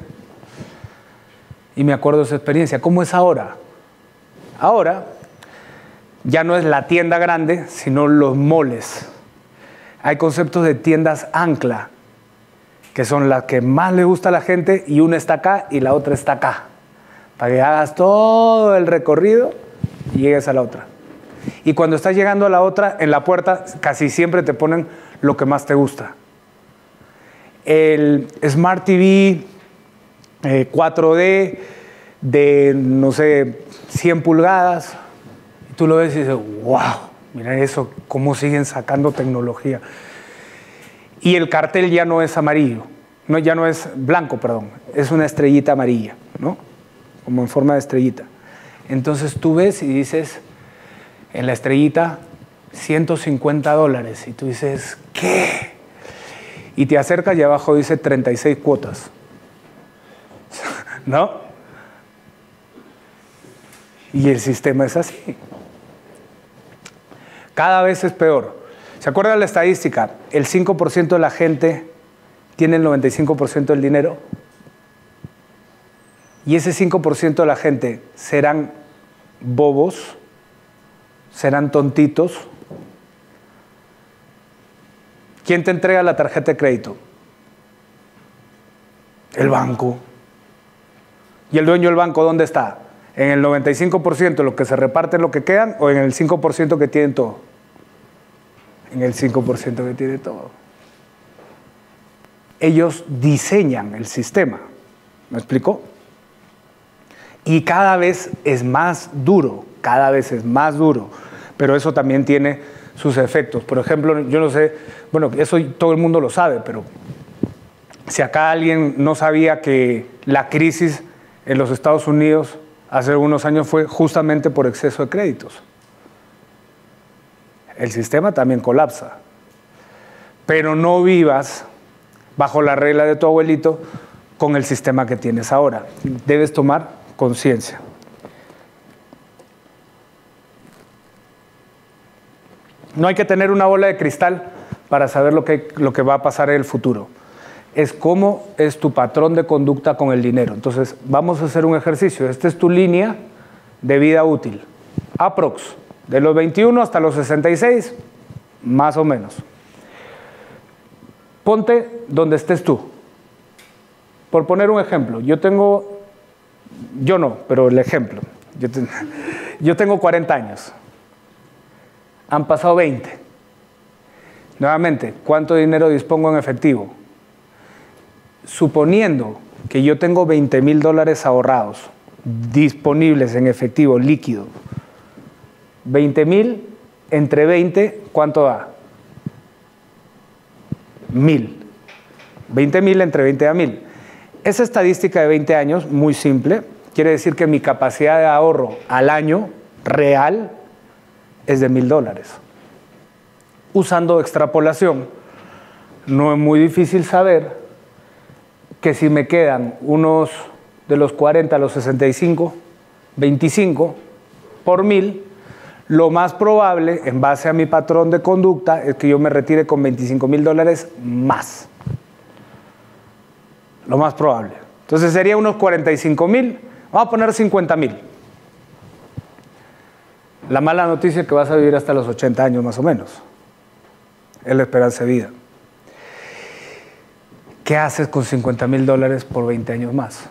Speaker 1: Y me acuerdo de esa experiencia. ¿Cómo es ahora? Ahora ya no es la tienda grande, sino los moles. Hay conceptos de tiendas ancla, que son las que más le gusta a la gente, y una está acá y la otra está acá, para que hagas todo el recorrido y llegues a la otra. Y cuando estás llegando a la otra, en la puerta casi siempre te ponen lo que más te gusta. El Smart T V eh, cuatro D de, no sé, cien pulgadas, y tú lo ves y dices, wow, mira eso, cómo siguen sacando tecnología. Y el cartel ya no es amarillo, no, ya no es blanco, perdón, es una estrellita amarilla, ¿no? Como en forma de estrellita. Entonces tú ves y dices, en la estrellita, ciento cincuenta dólares. Y tú dices, ¿qué? Y te acercas y abajo dice treinta y seis cuotas. ¿No? Y el sistema es así. Cada vez es peor. ¿Se acuerdan la estadística? El cinco por ciento de la gente tiene el noventa y cinco por ciento del dinero. Y ese cinco por ciento de la gente serán bobos serán tontitos. ¿Quién te entrega la tarjeta de crédito? El banco. ¿Y el dueño del banco dónde está? ¿En el noventa y cinco por ciento de lo que se reparte lo que quedan o en el cinco por ciento que tienen todo? En el cinco por ciento que tiene todo. Ellos diseñan el sistema. ¿Me explico? Y cada vez es más duro, cada vez es más duro, pero eso también tiene sus efectos. Por ejemplo, yo no sé, bueno, eso todo el mundo lo sabe, pero si acá alguien no sabía que la crisis en los Estados Unidos hace algunos años fue justamente por exceso de créditos. El sistema también colapsa. Pero no vivas bajo la regla de tu abuelito con el sistema que tienes ahora. Debes tomar conciencia. No hay que tener una bola de cristal para saber lo que, lo que va a pasar en el futuro. Es cómo es tu patrón de conducta con el dinero. Entonces, vamos a hacer un ejercicio. Esta es tu línea de vida útil. Aprox, de los veintiuno hasta los sesenta y seis, más o menos. Ponte donde estés tú. Por poner un ejemplo, yo tengo, yo no, pero el ejemplo. Yo, te, yo tengo cuarenta años. Han pasado veinte. Nuevamente, ¿cuánto dinero dispongo en efectivo? Suponiendo que yo tengo veinte mil dólares ahorrados, disponibles en efectivo líquido, veinte mil entre veinte, ¿cuánto da? Mil. veinte mil entre veinte da mil. Esa estadística de veinte años, muy simple, quiere decir que mi capacidad de ahorro al año real es de mil dólares. Usando extrapolación, no es muy difícil saber que si me quedan unos de los cuarenta a los sesenta y cinco, veinticinco por mil, lo más probable, en base a mi patrón de conducta, es que yo me retire con veinticinco mil dólares más. Lo más probable. Entonces sería unos cuarenta y cinco mil, vamos a poner cincuenta mil. La mala noticia es que vas a vivir hasta los ochenta años más o menos. Es la esperanza de vida. ¿Qué haces con cincuenta mil dólares por veinte años más?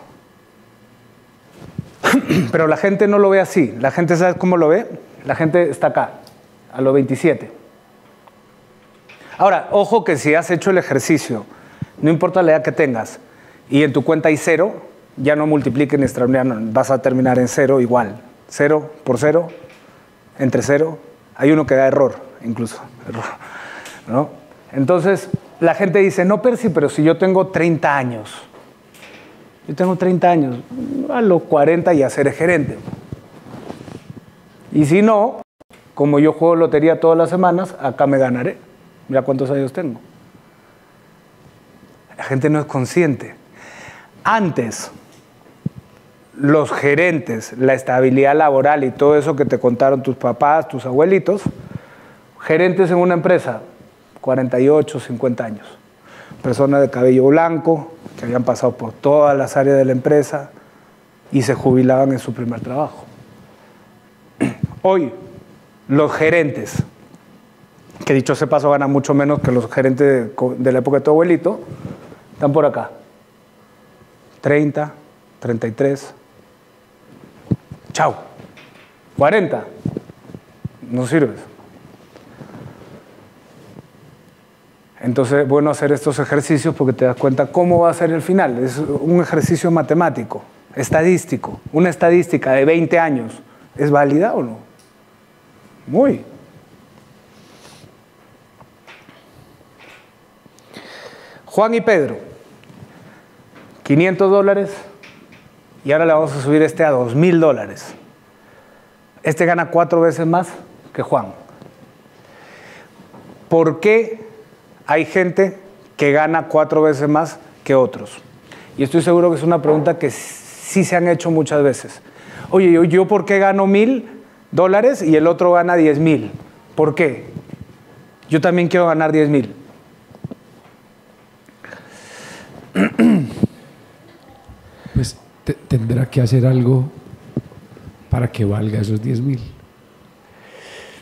Speaker 1: Pero la gente no lo ve así. La gente, ¿sabe cómo lo ve? La gente está acá, a los veintisiete. Ahora, ojo que si has hecho el ejercicio, no importa la edad que tengas, y en tu cuenta hay cero, ya no multipliquen extraordinario, vas a terminar en cero igual. Cero por cero, entre cero, hay uno que da error, incluso. Error, ¿no? Entonces, la gente dice, no, Percy, pero si yo tengo treinta años, yo tengo treinta años, a los cuarenta ya seré gerente. Y si no, como yo juego lotería todas las semanas, acá me ganaré. Mira cuántos años tengo. La gente no es consciente. Antes, los gerentes, la estabilidad laboral y todo eso que te contaron tus papás, tus abuelitos, gerentes en una empresa, cuarenta y ocho, cincuenta años. Personas de cabello blanco, que habían pasado por todas las áreas de la empresa y se jubilaban en su primer trabajo. Hoy, los gerentes, que dicho sea paso ganan mucho menos que los gerentes de, de la época de tu abuelito, están por acá. treinta, treinta y tres. Chao. cuarenta. No sirves. Entonces es bueno hacer estos ejercicios porque te das cuenta cómo va a ser el final. Es un ejercicio matemático, estadístico. Una estadística de veinte años, ¿es válida o no? Muy. Juan y Pedro, quinientos dólares y ahora le vamos a subir este a dos mil dólares. Este gana cuatro veces más que Juan. ¿Por qué hay gente que gana cuatro veces más que otros? Y estoy seguro que es una pregunta que sí se han hecho muchas veces. Oye, ¿yo, yo por qué gano mil dólares y el otro gana diez mil? ¿Por qué? Yo también quiero ganar diez mil.
Speaker 5: Pues te, tendrá que hacer algo para que valga esos diez mil.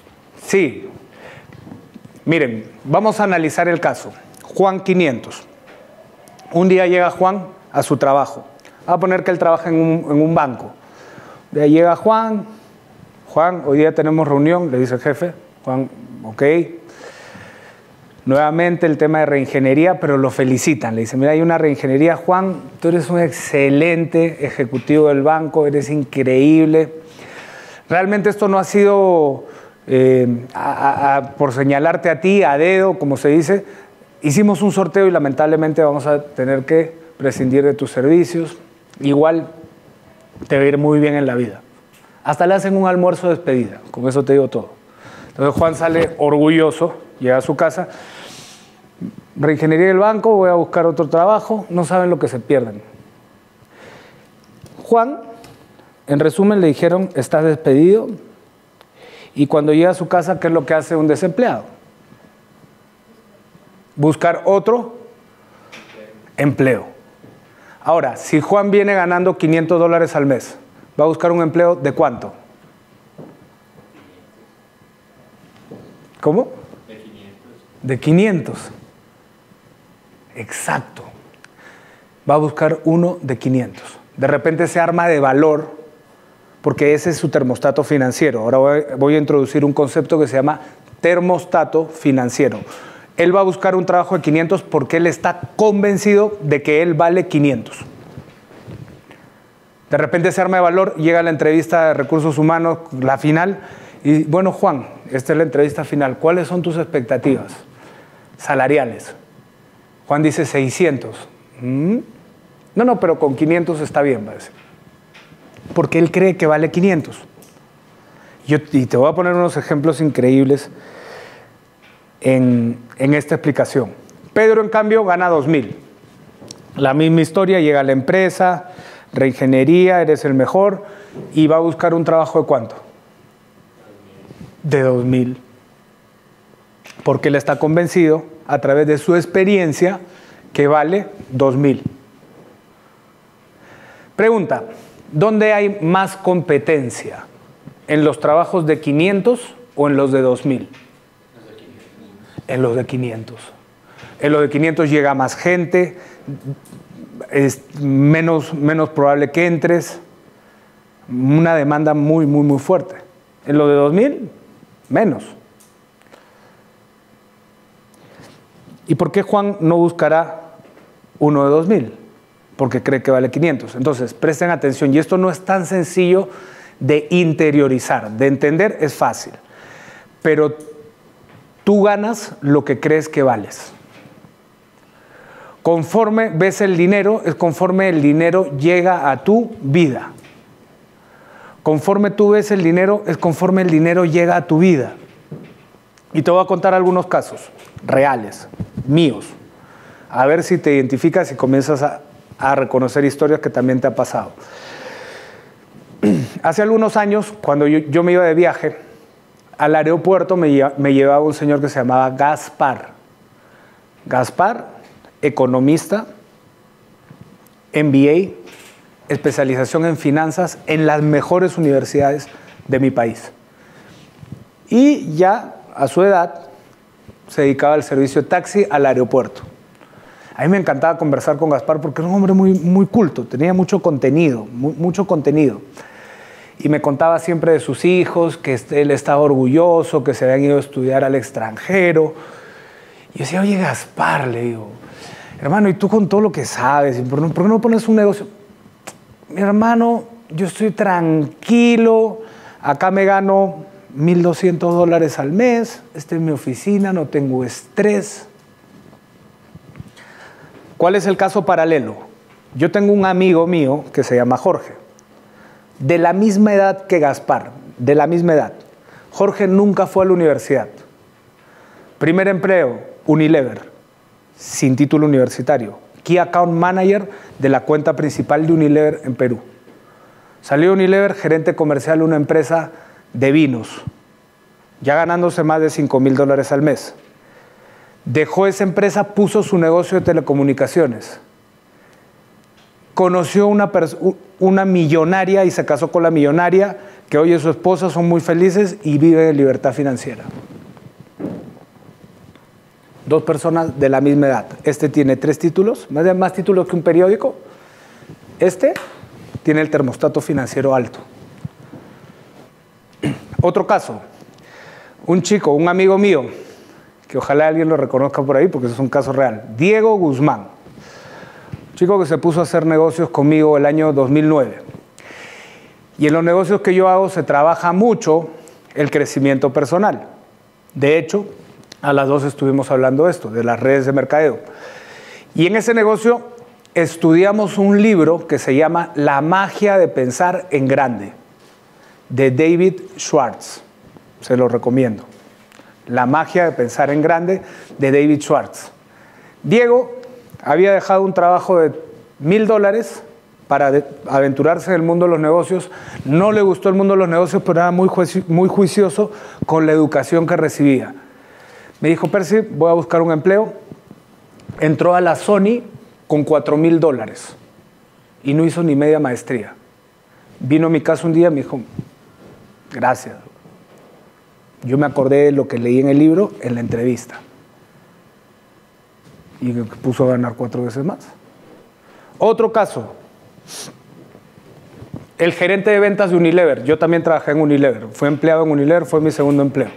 Speaker 1: Sí. Miren, vamos a analizar el caso. Juan quinientos. Un día llega Juan a su trabajo. Vamos a poner que él trabaja en un, en un banco. De ahí llega Juan. Juan, hoy día tenemos reunión, le dice el jefe. Juan, ok. Nuevamente el tema de reingeniería, pero lo felicitan. Le dicen, mira, hay una reingeniería. Juan, tú eres un excelente ejecutivo del banco, eres increíble. Realmente esto no ha sido eh, a, a, por señalarte a ti, a dedo, como se dice. Hicimos un sorteo y lamentablemente vamos a tener que prescindir de tus servicios. Igual te va a ir muy bien en la vida. Hasta le hacen un almuerzo de despedida, con eso te digo todo. Entonces Juan sale orgulloso, llega a su casa. Reingeniería del banco, voy a buscar otro trabajo, no saben lo que se pierden. Juan, en resumen, le dijeron, estás despedido, y cuando llega a su casa, ¿qué es lo que hace un desempleado? Buscar otro empleo. Ahora, si Juan viene ganando quinientos dólares al mes, ¿va a buscar un empleo de cuánto? ¿Cómo? De quinientos. De quinientos. Exacto. Va a buscar uno de quinientos. De repente se arma de valor, porque ese es su termostato financiero. Ahora voy, voy a introducir un concepto que se llama termostato financiero. Él va a buscar un trabajo de quinientos porque él está convencido de que él vale quinientos. De repente se arma de valor, llega a la entrevista de recursos humanos, la final, y bueno, Juan, esta es la entrevista final. ¿Cuáles son tus expectativas salariales? Juan dice seiscientos. ¿Mm? No, no, pero con quinientos está bien, va a decir. Porque él cree que vale quinientos. Yo, y te voy a poner unos ejemplos increíbles en, en esta explicación. Pedro, en cambio, gana dos mil. La misma historia, llega a la empresa, reingeniería, eres el mejor, y va a buscar un trabajo de ¿cuánto? De dos mil. Porque él está convencido, a través de su experiencia, que vale dos mil. Pregunta, ¿dónde hay más competencia? ¿En los trabajos de quinientos o en los de dos mil? En los de quinientos. En los de quinientos llega más gente, es menos, menos probable que entres, una demanda muy, muy, muy fuerte. En lo de dos mil, menos. ¿Y por qué Juan no buscará uno de dos mil? Porque cree que vale quinientos. Entonces, presten atención, y esto no es tan sencillo de interiorizar, de entender es fácil, pero tú ganas lo que crees que vales. Conforme ves el dinero, es conforme el dinero llega a tu vida. Conforme tú ves el dinero, es conforme el dinero llega a tu vida. Y te voy a contar algunos casos reales, míos. A ver si te identificas y comienzas a, a reconocer historias que también te ha pasado. Hace algunos años, cuando yo, yo me iba de viaje, al aeropuerto me, me llevaba un señor que se llamaba Gaspar. Gaspar, economista, M B A, especialización en finanzas en las mejores universidades de mi país. Y ya a su edad se dedicaba al servicio de taxi al aeropuerto. A mí me encantaba conversar con Gaspar porque era un hombre muy, muy culto, tenía mucho contenido, muy, mucho contenido. Y me contaba siempre de sus hijos, que él estaba orgulloso, que se habían ido a estudiar al extranjero. Y yo decía, oye, Gaspar, le digo, hermano, ¿y tú con todo lo que sabes? ¿Por qué no pones un negocio? Mi hermano, yo estoy tranquilo, acá me gano mil doscientos dólares al mes, esta es mi oficina, no tengo estrés. ¿Cuál es el caso paralelo? Yo tengo un amigo mío que se llama Jorge, de la misma edad que Gaspar, de la misma edad. Jorge nunca fue a la universidad. Primer empleo, Unilever, sin título universitario. Key Account Manager de la cuenta principal de Unilever en Perú. Salió Unilever, gerente comercial de una empresa de vinos, ya ganándose más de cinco mil dólares al mes. Dejó esa empresa, puso su negocio de telecomunicaciones. Conoció una, una millonaria y se casó con la millonaria que hoy y su esposa son muy felices y viven en libertad financiera. Dos personas de la misma edad. Este tiene tres títulos, más, más títulos que un periódico. Este tiene el termostato financiero alto. Otro caso, un chico, un amigo mío, que ojalá alguien lo reconozca por ahí porque es un caso real, Diego Guzmán, un chico que se puso a hacer negocios conmigo el año dos mil nueve. Y en los negocios que yo hago se trabaja mucho el crecimiento personal. De hecho, a las dos estuvimos hablando de esto, de las redes de mercadeo. Y en ese negocio estudiamos un libro que se llama La magia de pensar en grande, de David Schwartz. Se lo recomiendo. La magia de pensar en grande, de David Schwartz. Diego había dejado un trabajo de mil dólares para aventurarse en el mundo de los negocios. No le gustó el mundo de los negocios, pero era muy, juici muy juicioso con la educación que recibía. Me dijo, Percy, voy a buscar un empleo. Entró a la Sony con cuatro mil dólares y no hizo ni media maestría. Vino a mi casa un día y me dijo, gracias. Yo me acordé de lo que leí en el libro en la entrevista. Y me puso a ganar cuatro veces más. Otro caso. El gerente de ventas de Unilever. Yo también trabajé en Unilever. Fui empleado en Unilever, fue mi segundo empleo.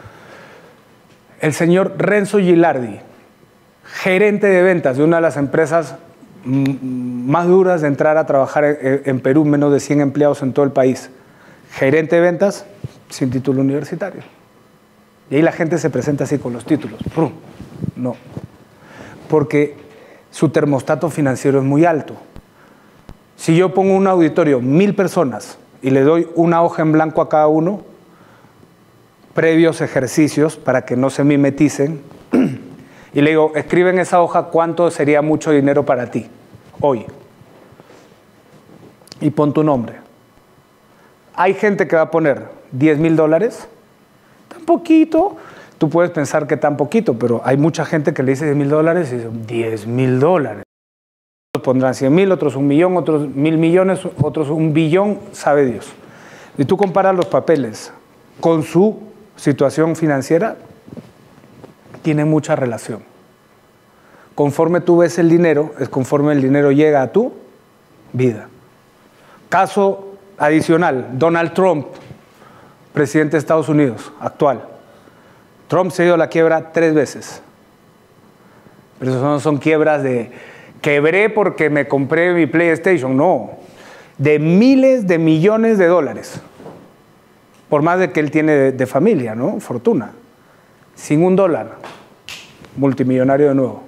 Speaker 1: El señor Renzo Gilardi, gerente de ventas de una de las empresas más duras de entrar a trabajar en Perú, menos de cien empleados en todo el país. Gerente de ventas sin título universitario. Y ahí la gente se presenta así con los títulos. ¡Prum! No. Porque su termostato financiero es muy alto. Si yo pongo un auditorio, mil personas, y le doy una hoja en blanco a cada uno, previos ejercicios para que no se mimeticen, y le digo, escribe en esa hoja cuánto sería mucho dinero para ti, hoy. Y pon tu nombre. Hay gente que va a poner diez mil dólares, tan poquito. Tú puedes pensar que tan poquito, pero hay mucha gente que le dice diez mil dólares y dice diez mil dólares. Otros pondrán cien mil, otros un millón, otros mil millones, otros un billón, sabe Dios. Y tú comparas los papeles con su situación financiera, tiene mucha relación. Conforme tú ves el dinero, es conforme el dinero llega a tu vida. Caso adicional, Donald Trump, presidente de Estados Unidos, actual. Trump se ha ido a la quiebra tres veces. Pero eso no son quiebras de quebré porque me compré mi PlayStation, no. De miles de millones de dólares. Por más de que él tiene de, de familia, ¿no? Fortuna. Sin un dólar. Multimillonario de nuevo.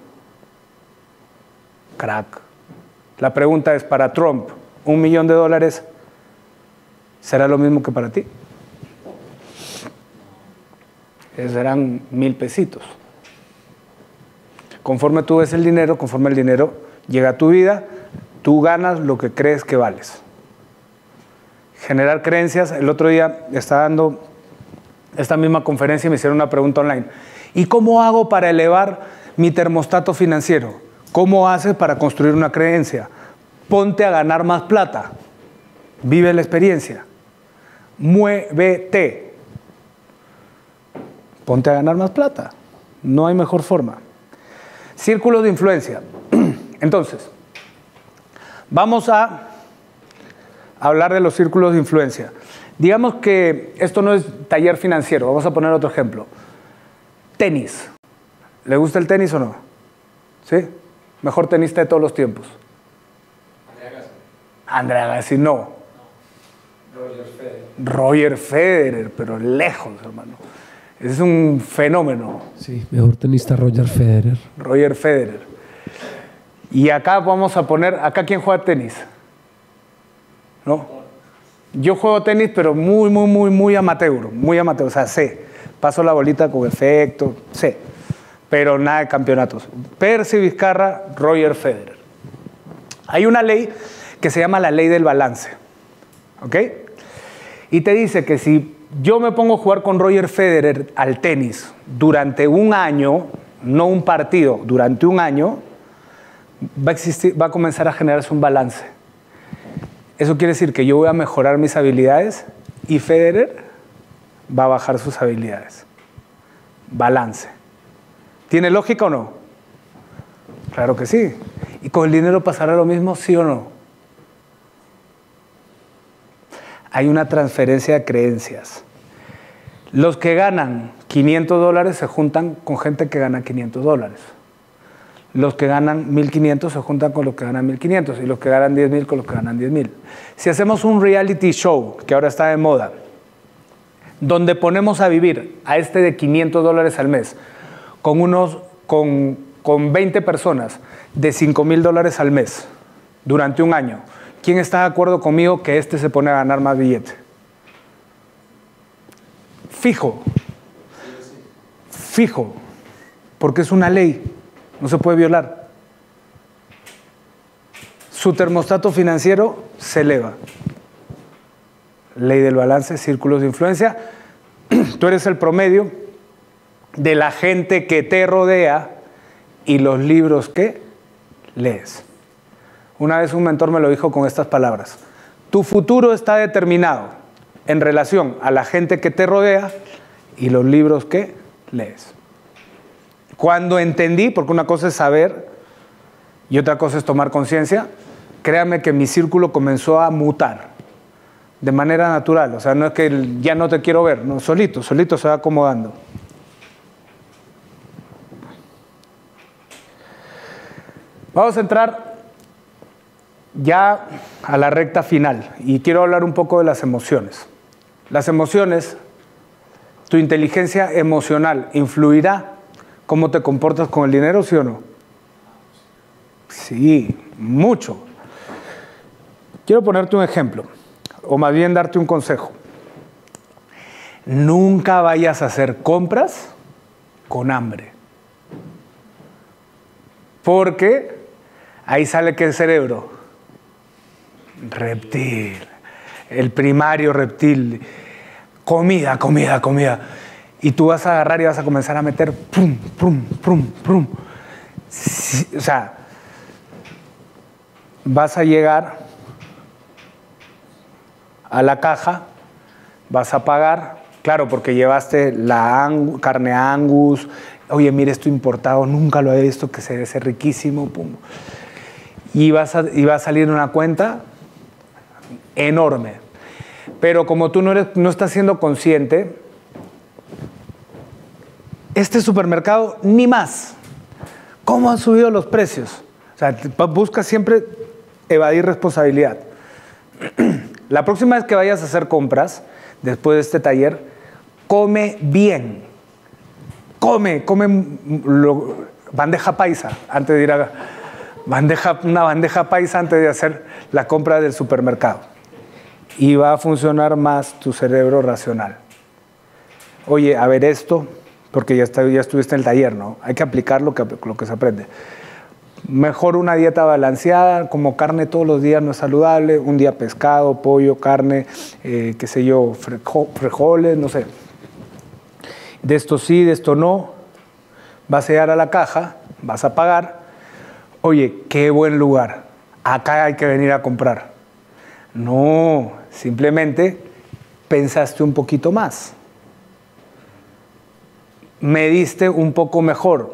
Speaker 1: Crack. La pregunta es, para Trump, ¿un millón de dólares será lo mismo que para ti? Serán mil pesitos. Conforme tú ves el dinero, conforme el dinero llega a tu vida, tú ganas lo que crees que vales. Generar creencias. El otro día estaba dando esta misma conferencia y me hicieron una pregunta online. ¿Y cómo hago para elevar mi termostato financiero? ¿Cómo haces para construir una creencia? Ponte a ganar más plata. Vive la experiencia. Muévete. Ponte a ganar más plata. No hay mejor forma. Círculos de influencia. Entonces, vamos a hablar de los círculos de influencia. Digamos que esto no es taller financiero. Vamos a poner otro ejemplo. Tenis. ¿Le gusta el tenis o no? ¿Sí? Mejor tenista de todos los tiempos. Andrea Agassi. Andrea Agassi, no. Roger Federer. Roger Federer, pero lejos, hermano. Es un fenómeno.
Speaker 5: Sí, mejor tenista Roger Federer.
Speaker 1: Roger Federer. Y acá vamos a poner, ¿acá quién juega tenis? ¿No? Yo juego tenis, pero muy, muy, muy, muy amateur. Muy amateur, o sea, sé. Paso la bolita con efecto, sé. Pero nada de campeonatos. Percy Vizcarra, Roger Federer. Hay una ley que se llama la ley del balance. ¿Ok? Y te dice que si yo me pongo a jugar con Roger Federer al tenis durante un año, no un partido, durante un año, va a existir, va a comenzar a generarse un balance. Eso quiere decir que yo voy a mejorar mis habilidades y Federer va a bajar sus habilidades. Balance. ¿Tiene lógica o no? Claro que sí. ¿Y con el dinero pasará lo mismo, sí o no? Hay una transferencia de creencias. Los que ganan quinientos dólares se juntan con gente que gana quinientos dólares. Los que ganan mil quinientos se juntan con los que ganan mil quinientos y los que ganan diez mil con los que ganan diez mil. Si hacemos un reality show, que ahora está de moda, donde ponemos a vivir a este de quinientos dólares al mes con, unos, con, con veinte personas de cinco mil dólares al mes durante un año, ¿quién está de acuerdo conmigo que este se pone a ganar más billete? Fijo. Fijo. Porque es una ley. No se puede violar. Su termostato financiero se eleva. Ley del balance, círculos de influencia. Tú eres el promedio de la gente que te rodea y los libros que lees. Una vez un mentor me lo dijo con estas palabras: tu futuro está determinado en relación a la gente que te rodea y los libros que lees. Cuando entendí, porque una cosa es saber y otra cosa es tomar conciencia, créame que mi círculo comenzó a mutar de manera natural. O sea, no es que ya no te quiero ver, no, solito, solito se va acomodando. Vamos a entrar ya a la recta final y quiero hablar un poco de las emociones. Las emociones, tu inteligencia emocional influirá cómo te comportas con el dinero, ¿sí o no? Sí, mucho. Quiero ponerte un ejemplo, o más bien darte un consejo. Nunca vayas a hacer compras con hambre. Porque ahí sale que el cerebro, reptil, el primario reptil, comida, comida, comida. Y tú vas a agarrar y vas a comenzar a meter prum, prum, prum, prum. Sí, o sea, vas a llegar a la caja, vas a pagar, claro, porque llevaste la angu, carne Angus. Oye, mire, esto importado, nunca lo he visto, que se debe ser riquísimo. Pum. Y, vas a, y va a salir una cuenta enorme. Pero como tú no, eres, no estás siendo consciente, este supermercado ni más. ¿Cómo han subido los precios? O sea, busca siempre evadir responsabilidad. La próxima vez que vayas a hacer compras, después de este taller, come bien. Come, come lo, bandeja paisa antes de ir a bandeja, una bandeja paisa antes de hacer la compra del supermercado. Y va a funcionar más tu cerebro racional. Oye, a ver esto, porque ya, está, ya estuviste en el taller, ¿no? Hay que aplicar lo que, lo que se aprende. Mejor una dieta balanceada, como carne todos los días no es saludable, un día pescado, pollo, carne, eh, qué sé yo, frijoles, no sé. De esto sí, de esto no. Vas a llegar a la caja, vas a pagar. Oye, qué buen lugar. Acá hay que venir a comprar. No, simplemente pensaste un poquito más. Mediste un poco mejor.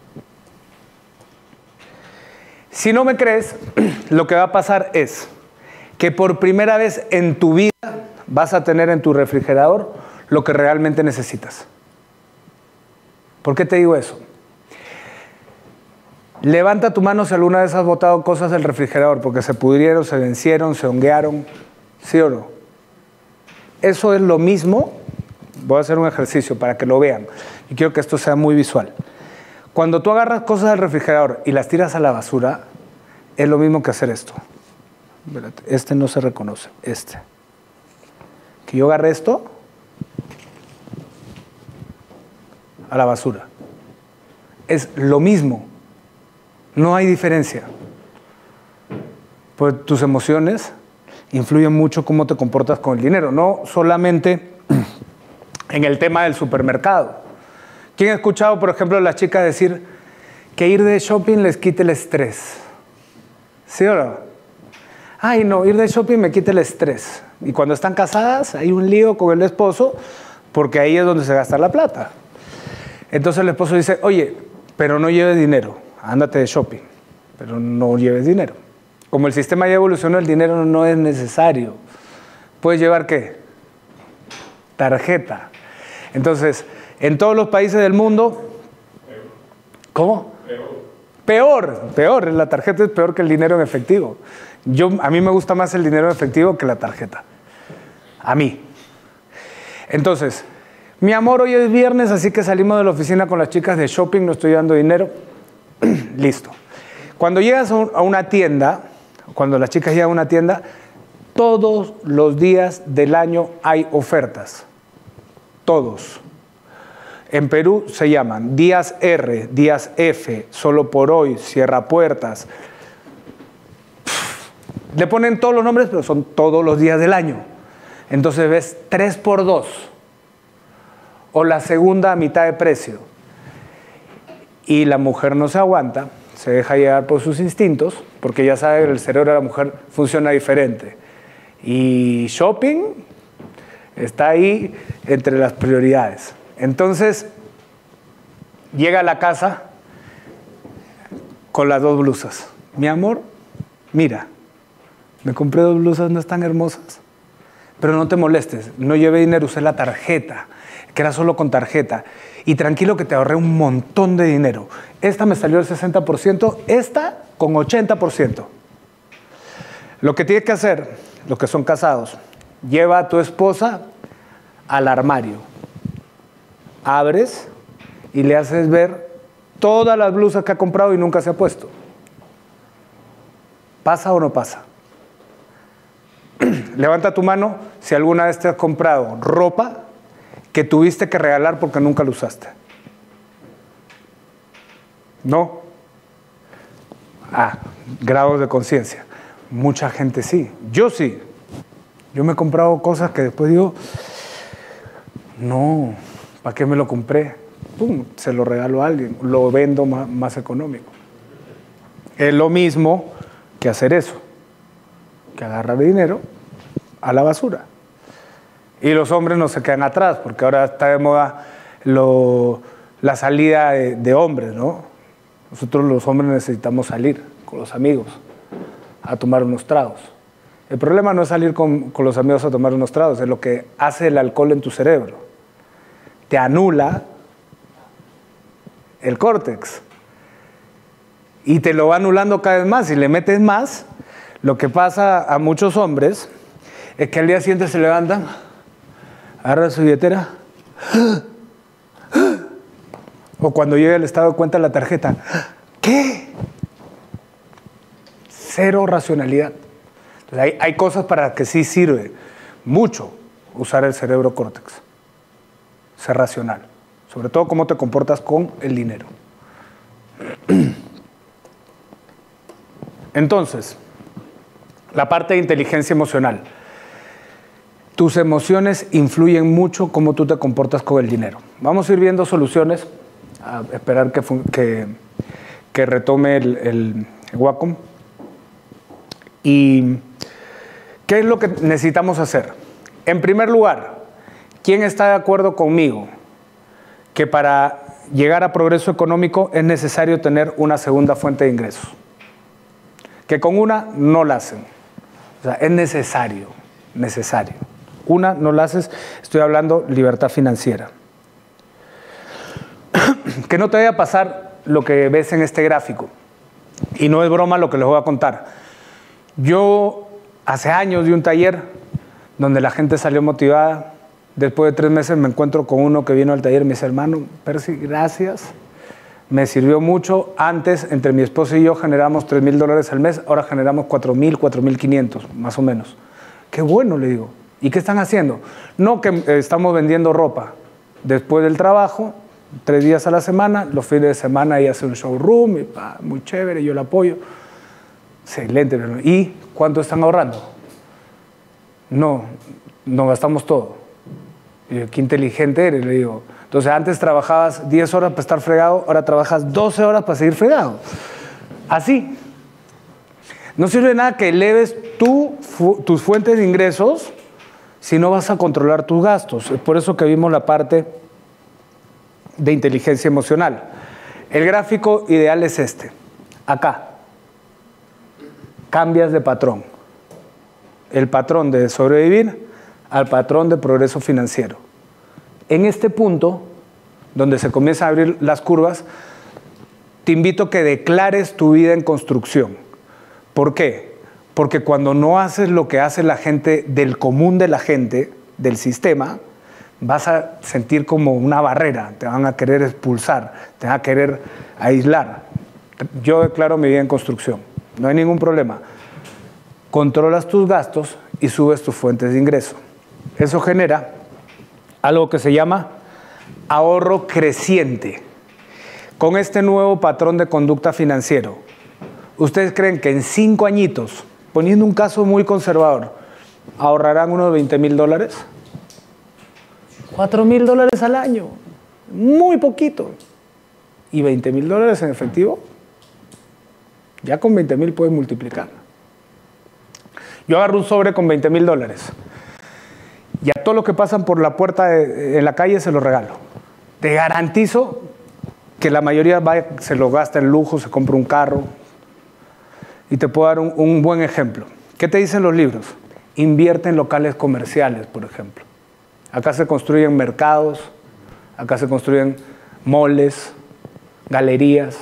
Speaker 1: Si no me crees, lo que va a pasar es que por primera vez en tu vida vas a tener en tu refrigerador lo que realmente necesitas. ¿Por qué te digo eso? Levanta tu mano si alguna vez has botado cosas del refrigerador porque se pudrieron, se vencieron, se honguearon. ¿Sí o no? Eso es lo mismo. Voy a hacer un ejercicio para que lo vean. Y quiero que esto sea muy visual. Cuando tú agarras cosas del refrigerador y las tiras a la basura, es lo mismo que hacer esto. Este no se reconoce. Este. Que yo agarre esto a la basura. Es lo mismo. No hay diferencia. Pues tus emociones influyen mucho cómo te comportas con el dinero. No solamente en el tema del supermercado. ¿Quién ha escuchado, por ejemplo, a las chicas decir que ir de shopping les quite el estrés? ¿Sí o no? Ay, no, ir de shopping me quita el estrés. Y cuando están casadas hay un lío con el esposo porque ahí es donde se gasta la plata. Entonces el esposo dice, oye, pero no lleves dinero, ándate de shopping, pero no lleves dinero. Como el sistema ya evolucionó, el dinero no es necesario. ¿Puedes llevar qué? Tarjeta. Entonces, en todos los países del mundo, ¿cómo? Peor, peor, la tarjeta es peor que el dinero en efectivo. Yo, a mí me gusta más el dinero en efectivo que la tarjeta. A mí. Entonces, mi amor, hoy es viernes, así que salimos de la oficina con las chicas de shopping, no estoy dando dinero. Listo. Cuando llegas a una tienda, cuando las chicas llegan a una tienda, todos los días del año hay ofertas. Todos. En Perú se llaman días R, días F, solo por hoy, cierra puertas. Le ponen todos los nombres, pero son todos los días del año. Entonces ves tres por dos. O la segunda a mitad de precio. Y la mujer no se aguanta, se deja llevar por sus instintos, porque ya sabe que el cerebro de la mujer funciona diferente. Y shopping está ahí entre las prioridades. Entonces, llega a la casa con las dos blusas. Mi amor, mira, me compré dos blusas, no están hermosas. Pero no te molestes, no llevé dinero, usé la tarjeta, que era solo con tarjeta. Y tranquilo que te ahorré un montón de dinero. Esta me salió el sesenta por ciento, esta con ochenta por ciento. Lo que tienes que hacer, los que son casados, lleva a tu esposa al armario. Abres y le haces ver todas las blusas que ha comprado y nunca se ha puesto. ¿Pasa o no pasa? Levanta tu mano si alguna vez te has comprado ropa que tuviste que regalar porque nunca la usaste. ¿No? Ah, grados de conciencia. Mucha gente sí. Yo sí. Yo me he comprado cosas que después digo, no, ¿para qué me lo compré? Pum, se lo regalo a alguien, lo vendo más, más económico. Es lo mismo que hacer eso, que agarrar dinero a la basura. Y los hombres no se quedan atrás, porque ahora está de moda lo, la salida de, de hombres, ¿no? Nosotros los hombres necesitamos salir con los amigos a tomar unos tragos. El problema no es salir con, con los amigos a tomar unos tragos, es lo que hace el alcohol en tu cerebro. Te anula el córtex y te lo va anulando cada vez más. Si le metes más, lo que pasa a muchos hombres es que al día siguiente se levantan, agarran su billetera, o cuando llega el estado de cuenta la tarjeta, ¿qué? Cero racionalidad. Entonces hay, hay cosas para que sí sirve mucho usar el cerebro córtex, ser racional, sobre todo cómo te comportas con el dinero. Entonces, la parte de inteligencia emocional. Tus emociones influyen mucho cómo tú te comportas con el dinero. Vamos a ir viendo soluciones, a esperar que, que, que retome el, el, el Wacom. ¿Y qué es lo que necesitamos hacer? En primer lugar, ¿quién está de acuerdo conmigo que para llegar a progreso económico es necesario tener una segunda fuente de ingresos? Que con una no la hacen. O sea, es necesario, necesario. Una no la haces, estoy hablando libertad financiera. Que no te vaya a pasar lo que ves en este gráfico. Y no es broma lo que les voy a contar. Yo hace años di un taller donde la gente salió motivada. Después de tres meses me encuentro con uno que vino al taller y me dice, hermano, Percy, gracias. Me sirvió mucho. Antes, entre mi esposo y yo generamos tres mil dólares al mes. Ahora generamos cuatro mil, cuatro mil quinientos, más o menos. Qué bueno, le digo. ¿Y qué están haciendo? No, que eh, estamos vendiendo ropa. Después del trabajo, tres días a la semana, los fines de semana ella hace un showroom, y, ah, muy chévere, yo la apoyo. Excelente. ¿Y cuánto están ahorrando? No, no gastamos todo. Y yo, qué inteligente eres, le digo. Entonces, antes trabajabas diez horas para estar fregado, ahora trabajas doce horas para seguir fregado. Así. No sirve de nada que eleves tú, fu tus fuentes de ingresos si no vas a controlar tus gastos? Es por eso que vimos la parte de inteligencia emocional. El gráfico ideal es este. Acá. Cambias de patrón. El patrón de sobrevivir al patrón de progreso financiero. En este punto, donde se comienzan a abrir las curvas, te invito a que declares tu vida en construcción. ¿Por qué? Porque cuando no haces lo que hace la gente del común de la gente, del sistema, vas a sentir como una barrera, te van a querer expulsar, te van a querer aislar. Yo declaro mi vida en construcción, no hay ningún problema. Controlas tus gastos y subes tus fuentes de ingreso. Eso genera algo que se llama ahorro creciente. Con este nuevo patrón de conducta financiero, ¿ustedes creen que en cinco añitos, poniendo un caso muy conservador, ahorrarán unos veinte mil dólares? cuatro mil dólares al año, muy poquito. ¿Y veinte mil dólares en efectivo? Ya con veinte mil puedes multiplicar. Yo agarro un sobre con veinte mil dólares y a todos los que pasan por la puerta de, en la calle se los regalo. Te garantizo que la mayoría va, se lo gasta en lujo, se compra un carro. Y te puedo dar un, un buen ejemplo. ¿Qué te dicen los libros? Invierte en locales comerciales, por ejemplo. Acá se construyen mercados, acá se construyen moles, galerías.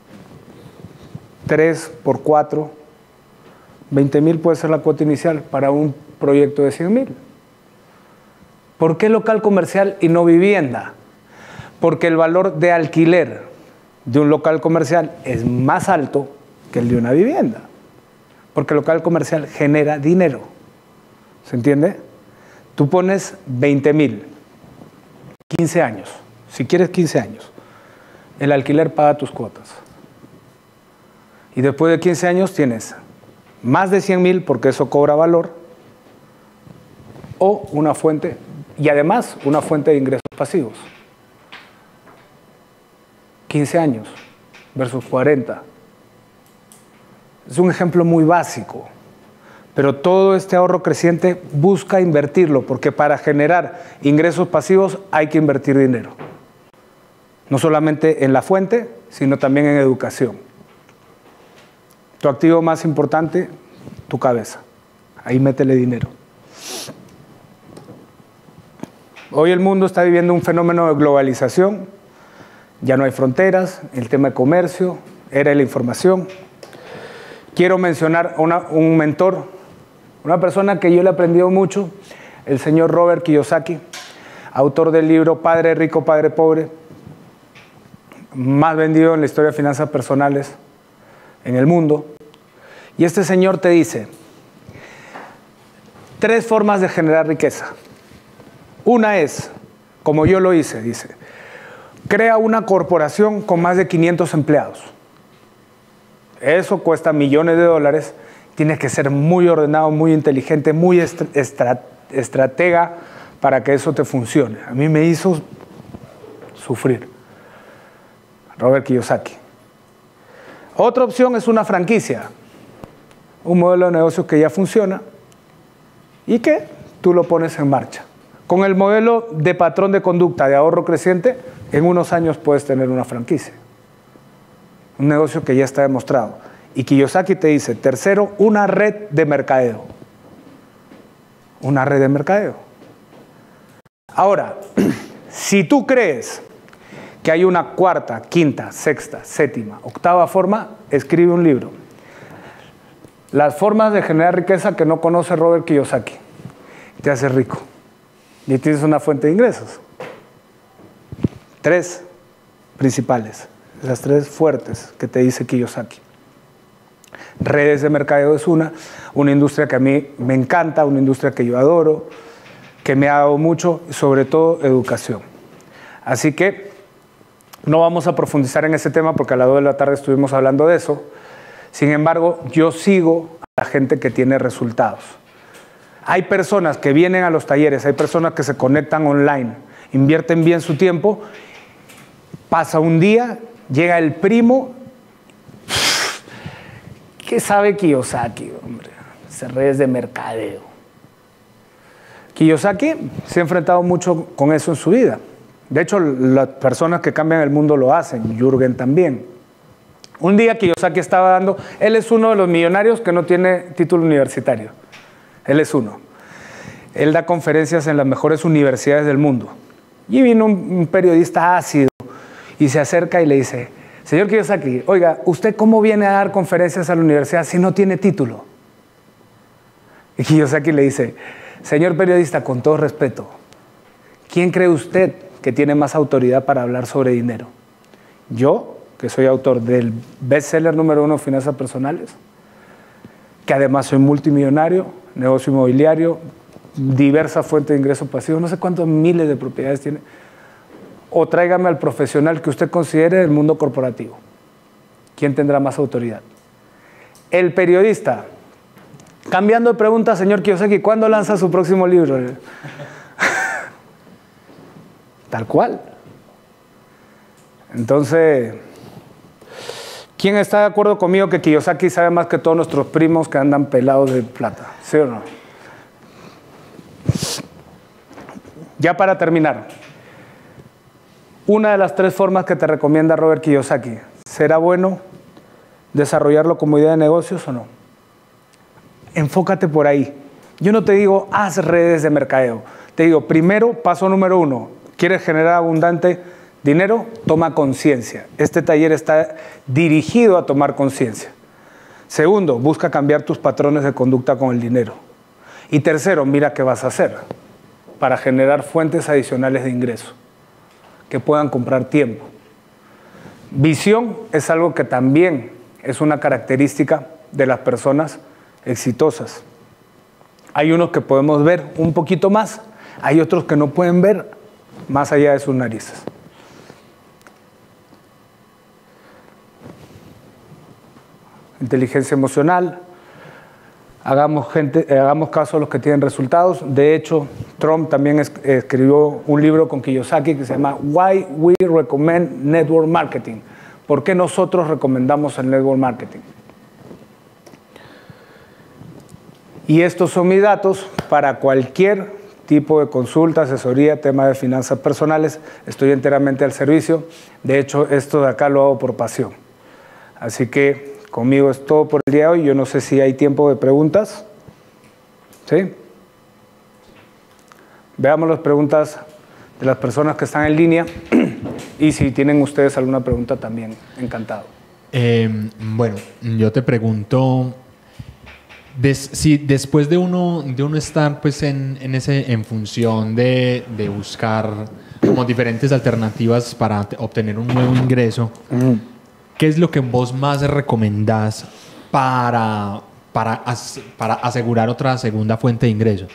Speaker 1: Tres por cuatro, veinte mil puede ser la cuota inicial para un proyecto de cien mil. ¿Por qué local comercial y no vivienda? Porque el valor de alquiler de un local comercial es más alto que el de una vivienda. Porque el local comercial genera dinero. ¿Se entiende? Tú pones veinte mil, quince años. Si quieres quince años, el alquiler paga tus cuotas. Y después de quince años tienes más de cien mil porque eso cobra valor, o una fuente, y además una fuente de ingresos pasivos. quince años versus cuarenta. Es un ejemplo muy básico, pero todo este ahorro creciente busca invertirlo, porque para generar ingresos pasivos hay que invertir dinero. No solamente en la fuente, sino también en educación. Tu activo más importante, tu cabeza. Ahí métele dinero. Hoy el mundo está viviendo un fenómeno de globalización. Ya no hay fronteras, el tema de comercio, era la información. Quiero mencionar a una, un mentor, una persona que yo le he aprendido mucho, el señor Robert Kiyosaki, autor del libro Padre Rico, Padre Pobre, más vendido en la historia de finanzas personales en el mundo. Y este señor te dice tres formas de generar riqueza. Una es, como yo lo hice, dice, crea una corporación con más de quinientos empleados. Eso cuesta millones de dólares. Tienes que ser muy ordenado, muy inteligente, muy estra estratega para que eso te funcione. A mí me hizo sufrir. Robert Kiyosaki. Otra opción es una franquicia. Un modelo de negocio que ya funciona y que tú lo pones en marcha. Con el modelo de patrón de conducta de ahorro creciente, en unos años puedes tener una franquicia. Un negocio que ya está demostrado. Y Kiyosaki te dice, tercero, una red de mercadeo. Una red de mercadeo. Ahora, si tú crees que hay una cuarta, quinta, sexta, séptima, octava forma, escribe un libro. Las formas de generar riqueza que no conoce Robert Kiyosaki. Te hace rico. Y tienes una fuente de ingresos. Tres principales. Las tres fuertes que te dice Kiyosaki. Redes de mercadeo es una, una industria que a mí me encanta, una industria que yo adoro, que me ha dado mucho, y sobre todo educación. Así que no vamos a profundizar en ese tema porque a las dos de la tarde estuvimos hablando de eso. Sin embargo, yo sigo a la gente que tiene resultados. Hay personas que vienen a los talleres, hay personas que se conectan online, invierten bien su tiempo, pasa un día, llega el primo. ¿Qué sabe Kiyosaki, hombre? Esas redes de mercadeo. Kiyosaki se ha enfrentado mucho con eso en su vida. De hecho, las personas que cambian el mundo lo hacen, Jürgen también. Un día Kiyosaki estaba dando, él es uno de los millonarios que no tiene título universitario. Él es uno. Él da conferencias en las mejores universidades del mundo. Y vino un, un periodista ácido y se acerca y le dice, señor Kiyosaki, oiga, ¿usted cómo viene a dar conferencias a la universidad si no tiene título? Y Kiyosaki le dice, señor periodista, con todo respeto, ¿quién cree usted que tiene más autoridad para hablar sobre dinero? ¿Yo, que soy autor del bestseller número uno, Finanzas Personales, que además soy multimillonario, negocio inmobiliario, diversas fuentes de ingresos pasivos, no sé cuántos miles de propiedades tiene? O tráigame al profesional que usted considere del mundo corporativo. ¿Quién tendrá más autoridad? El periodista. Cambiando de pregunta, señor Kiyosaki, ¿cuándo lanza su próximo libro? Tal cual. Entonces, ¿quién está de acuerdo conmigo que Kiyosaki sabe más que todos nuestros primos que andan pelados de plata? ¿Sí o no? Ya para terminar, una de las tres formas que te recomienda Robert Kiyosaki, ¿será bueno desarrollarlo como idea de negocios o no? Enfócate por ahí. Yo no te digo, haz redes de mercadeo. Te digo, primero, paso número uno, ¿quieres generar abundante dinero? Toma conciencia. Este taller está dirigido a tomar conciencia. Segundo, busca cambiar tus patrones de conducta con el dinero. Y tercero, mira qué vas a hacer para generar fuentes adicionales de ingreso que puedan comprar tiempo. Visión es algo que también es una característica de las personas exitosas. Hay unos que podemos ver un poquito más, hay otros que no pueden ver más allá de sus narices. Inteligencia emocional. Hagamos, gente, eh, hagamos caso a los que tienen resultados. De hecho, Trump también es, escribió un libro con Kiyosaki que se llama Why We Recommend Network Marketing. ¿Por qué nosotros recomendamos el Network Marketing? Y estos son mis datos para cualquier tipo de consulta, asesoría, tema de finanzas personales. Estoy enteramente al servicio. De hecho, esto de acá lo hago por pasión. Así que conmigo es todo por el día de hoy. Yo no sé si hay tiempo de preguntas. ¿Sí? Veamos las preguntas de las personas que están en línea. Y si tienen ustedes alguna pregunta también, encantado.
Speaker 4: Eh, bueno, yo te pregunto, des, si después de uno, de uno estar pues en, en, ese, en función de, de buscar como diferentes alternativas para obtener un nuevo ingreso, uh-huh. ¿Qué es lo que vos más recomendás para, para, as, para asegurar otra segunda fuente de ingreso?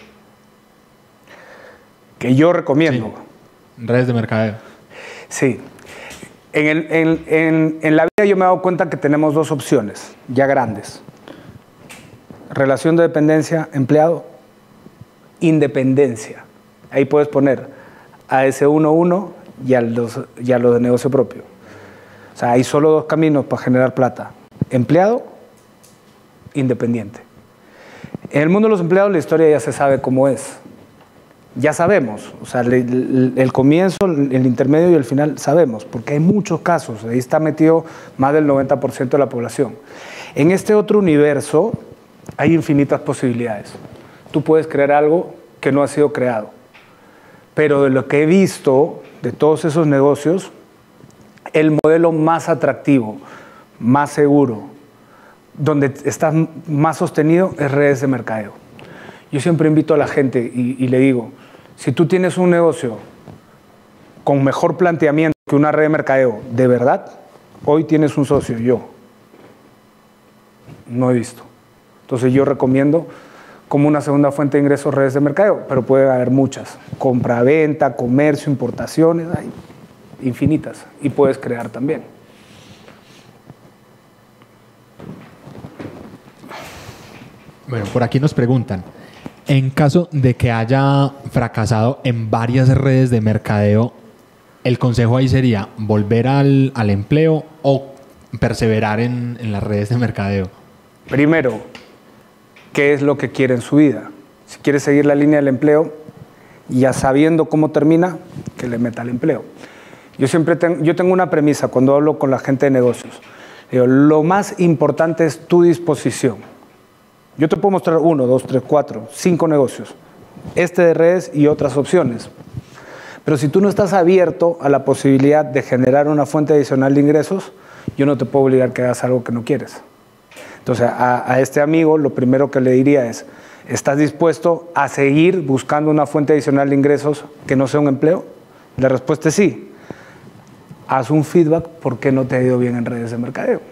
Speaker 1: Que yo recomiendo.
Speaker 4: Sí. Redes de mercadeo.
Speaker 1: Sí. En, el, en, en, en la vida yo me he dado cuenta que tenemos dos opciones ya grandes. Relación de dependencia, empleado, independencia. Ahí puedes poner a ese uno uno y a los, y a los de negocio propio. O sea, hay solo dos caminos para generar plata. Empleado, independiente. En el mundo de los empleados la historia ya se sabe cómo es. Ya sabemos. O sea, el, el, el comienzo, el intermedio y el final sabemos, porque hay muchos casos. Ahí está metido más del noventa por ciento de la población. En este otro universo hay infinitas posibilidades. Tú puedes crear algo que no ha sido creado. Pero de lo que he visto de todos esos negocios, el modelo más atractivo, más seguro, donde estás más sostenido es redes de mercadeo. Yo siempre invito a la gente y, y le digo, si tú tienes un negocio con mejor planteamiento que una red de mercadeo, de verdad, hoy tienes un socio, yo. No he visto. Entonces yo recomiendo como una segunda fuente de ingresos redes de mercadeo, pero puede haber muchas. Compra-venta, comercio, importaciones, hay infinitas y puedes crear también.
Speaker 4: Bueno, por aquí nos preguntan, en caso de que haya fracasado en varias redes de mercadeo, ¿el consejo ahí sería volver al, al empleo o perseverar en, en las redes de mercadeo?
Speaker 1: Primero, ¿qué es lo que quiere en su vida? Si quiere seguir la línea del empleo, ya sabiendo cómo termina, que le meta al empleo. Yo siempre tengo, yo tengo una premisa cuando hablo con la gente de negocios. Digo, lo más importante es tu disposición. Yo te puedo mostrar uno, dos, tres, cuatro, cinco negocios. Este de redes y otras opciones. Pero si tú no estás abierto a la posibilidad de generar una fuente adicional de ingresos, yo no te puedo obligar que hagas algo que no quieres. Entonces, a, a este amigo lo primero que le diría es, ¿estás dispuesto a seguir buscando una fuente adicional de ingresos que no sea un empleo? La respuesta es sí. Haz un feedback por qué no te ha ido bien en redes de mercadeo.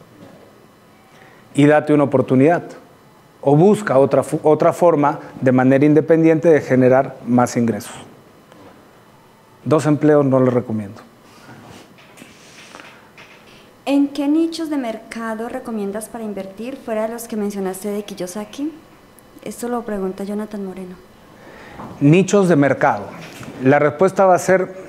Speaker 1: Y date una oportunidad. O busca otra, otra forma de manera independiente de generar más ingresos. Dos empleos no los recomiendo.
Speaker 3: ¿En qué nichos de mercado recomiendas para invertir fuera de los que mencionaste de Kiyosaki? Esto lo pregunta Jonathan Moreno.
Speaker 1: Nichos de mercado. La respuesta va a ser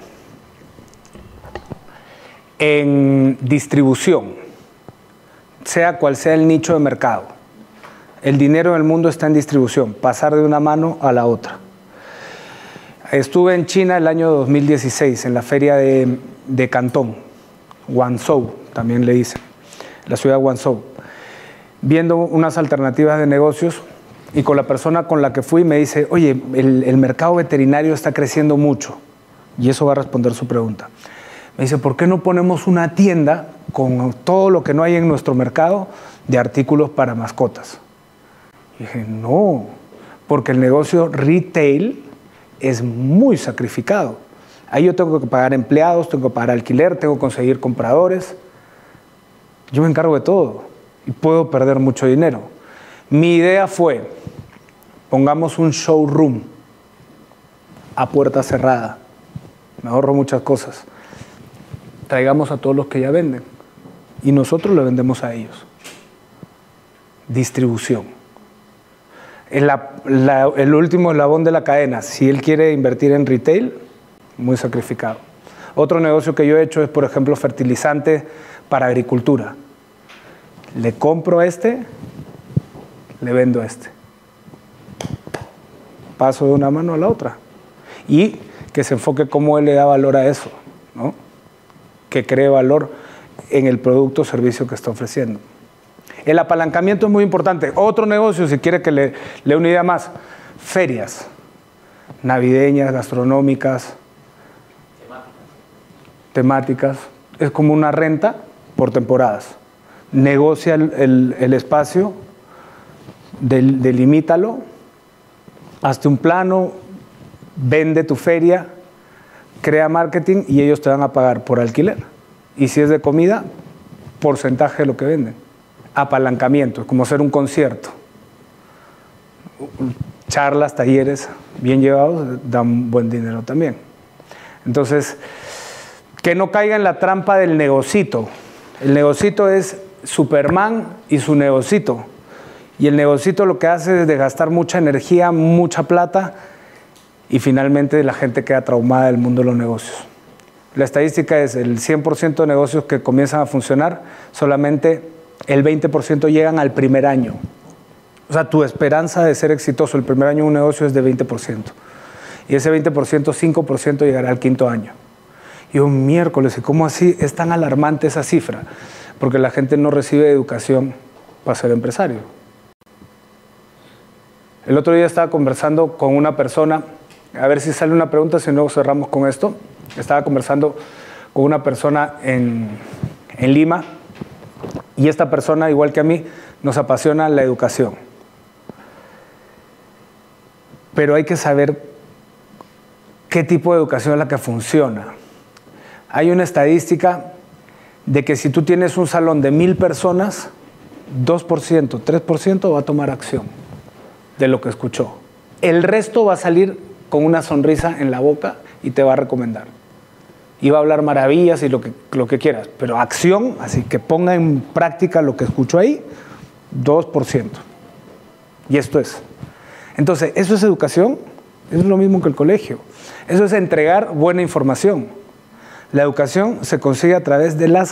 Speaker 1: en distribución, sea cual sea el nicho de mercado. El dinero en el mundo está en distribución, pasar de una mano a la otra. Estuve en China el año dos mil dieciséis, en la feria de, de Cantón, Guangzhou, también le dicen, la ciudad de Guangzhou, viendo unas alternativas de negocios, y con la persona con la que fui me dice, oye, el, el mercado veterinario está creciendo mucho, y eso va a responder su pregunta. Me dice, ¿por qué no ponemos una tienda con todo lo que no hay en nuestro mercado de artículos para mascotas? Y dije, no, porque el negocio retail es muy sacrificado. Ahí yo tengo que pagar empleados, tengo que pagar alquiler, tengo que conseguir compradores. Yo me encargo de todo y puedo perder mucho dinero. Mi idea fue, pongamos un showroom a puerta cerrada. Me ahorro muchas cosas. Traigamos a todos los que ya venden y nosotros le vendemos a ellos. Distribución. Es la, la, el último eslabón de la cadena. Si él quiere invertir en retail, muy sacrificado. Otro negocio que yo he hecho es, por ejemplo, fertilizante para agricultura. Le compro a este, le vendo a este. Paso de una mano a la otra. Y que se enfoque cómo él le da valor a eso, ¿no? Que cree valor en el producto o servicio que está ofreciendo. El apalancamiento es muy importante. Otro negocio, si quiere que le dé una idea más, ferias navideñas, gastronómicas, temáticas. temáticas. Es como una renta por temporadas. Negocia el, el, el espacio, del, delimítalo, hazte un plano, vende tu feria, crea marketing y ellos te van a pagar por alquiler. Y si es de comida, porcentaje de lo que venden. Apalancamiento, es como hacer un concierto. Charlas, talleres bien llevados dan buen dinero también. Entonces, que no caiga en la trampa del negocito. El negocito es Superman y su negocito. Y el negocito lo que hace es de gastar mucha energía, mucha plata, y finalmente la gente queda traumada del mundo de los negocios. La estadística es el cien por ciento de negocios que comienzan a funcionar, solamente el veinte por ciento llegan al primer año. O sea, tu esperanza de ser exitoso el primer año en un negocio es de veinte por ciento. Y ese veinte por ciento, cinco por ciento llegará al quinto año. Y un miércoles, ¿y cómo así es tan alarmante esa cifra? Porque la gente no recibe educación para ser empresario. El otro día estaba conversando con una persona, a ver si sale una pregunta, si no cerramos con esto. Estaba conversando con una persona en, en Lima, y esta persona, igual que a mí, nos apasiona la educación. Pero hay que saber qué tipo de educación es la que funciona. Hay una estadística de que si tú tienes un salón de mil personas, dos por ciento, tres por ciento va a tomar acción de lo que escuchó. El resto va a salir con una sonrisa en la boca y te va a recomendar. Y va a hablar maravillas y lo que, lo que quieras, pero acción, así que ponga en práctica lo que escuchó ahí, dos por ciento. Y esto es. Entonces, ¿eso es educación? Eso es lo mismo que el colegio. Eso es entregar buena información. La educación se consigue a través de las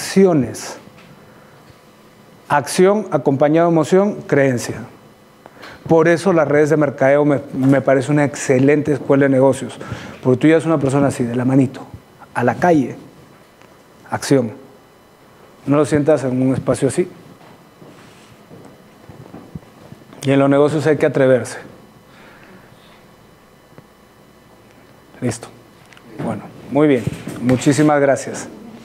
Speaker 1: acciones. Acción acompañada de emoción, creencia. Por eso las redes de mercadeo me, me parece una excelente escuela de negocios, porque tú ya eres una persona así, de la manito, a la calle, acción. No lo sientas en un espacio así. Y en los negocios hay que atreverse. Listo. Bueno, muy bien. Muchísimas gracias.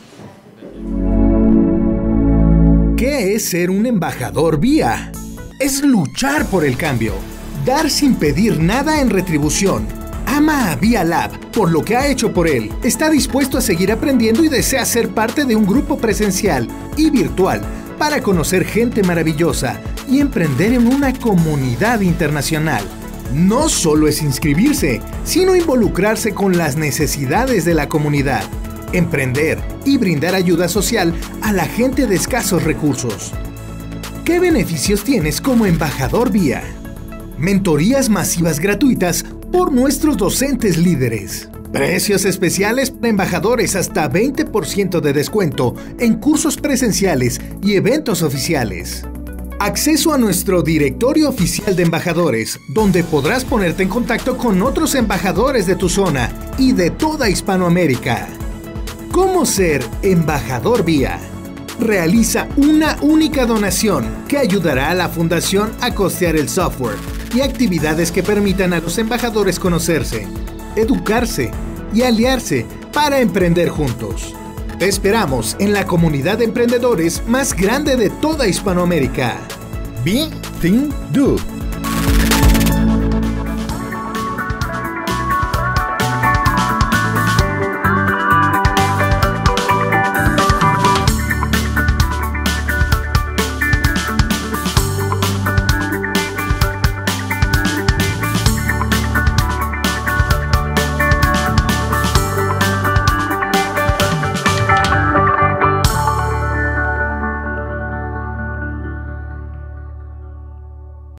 Speaker 6: ¿Qué es ser un embajador V I A? Es luchar por el cambio, dar sin pedir nada en retribución. Ama a V I A Lab por lo que ha hecho por él. Está dispuesto a seguir aprendiendo y desea ser parte de un grupo presencial y virtual para conocer gente maravillosa y emprender en una comunidad internacional. No solo es inscribirse, sino involucrarse con las necesidades de la comunidad, emprender y brindar ayuda social a la gente de escasos recursos. ¿Qué beneficios tienes como embajador V I A? Mentorías masivas gratuitas por nuestros docentes líderes. Precios especiales para embajadores hasta veinte por ciento de descuento en cursos presenciales y eventos oficiales. Acceso a nuestro directorio oficial de embajadores, donde podrás ponerte en contacto con otros embajadores de tu zona y de toda Hispanoamérica. ¿Cómo ser embajador V I A? Realiza una única donación que ayudará a la fundación a costear el software y actividades que permitan a los embajadores conocerse, educarse y aliarse para emprender juntos. Te esperamos en la comunidad de emprendedores más grande de toda Hispanoamérica. Be, Think, Do.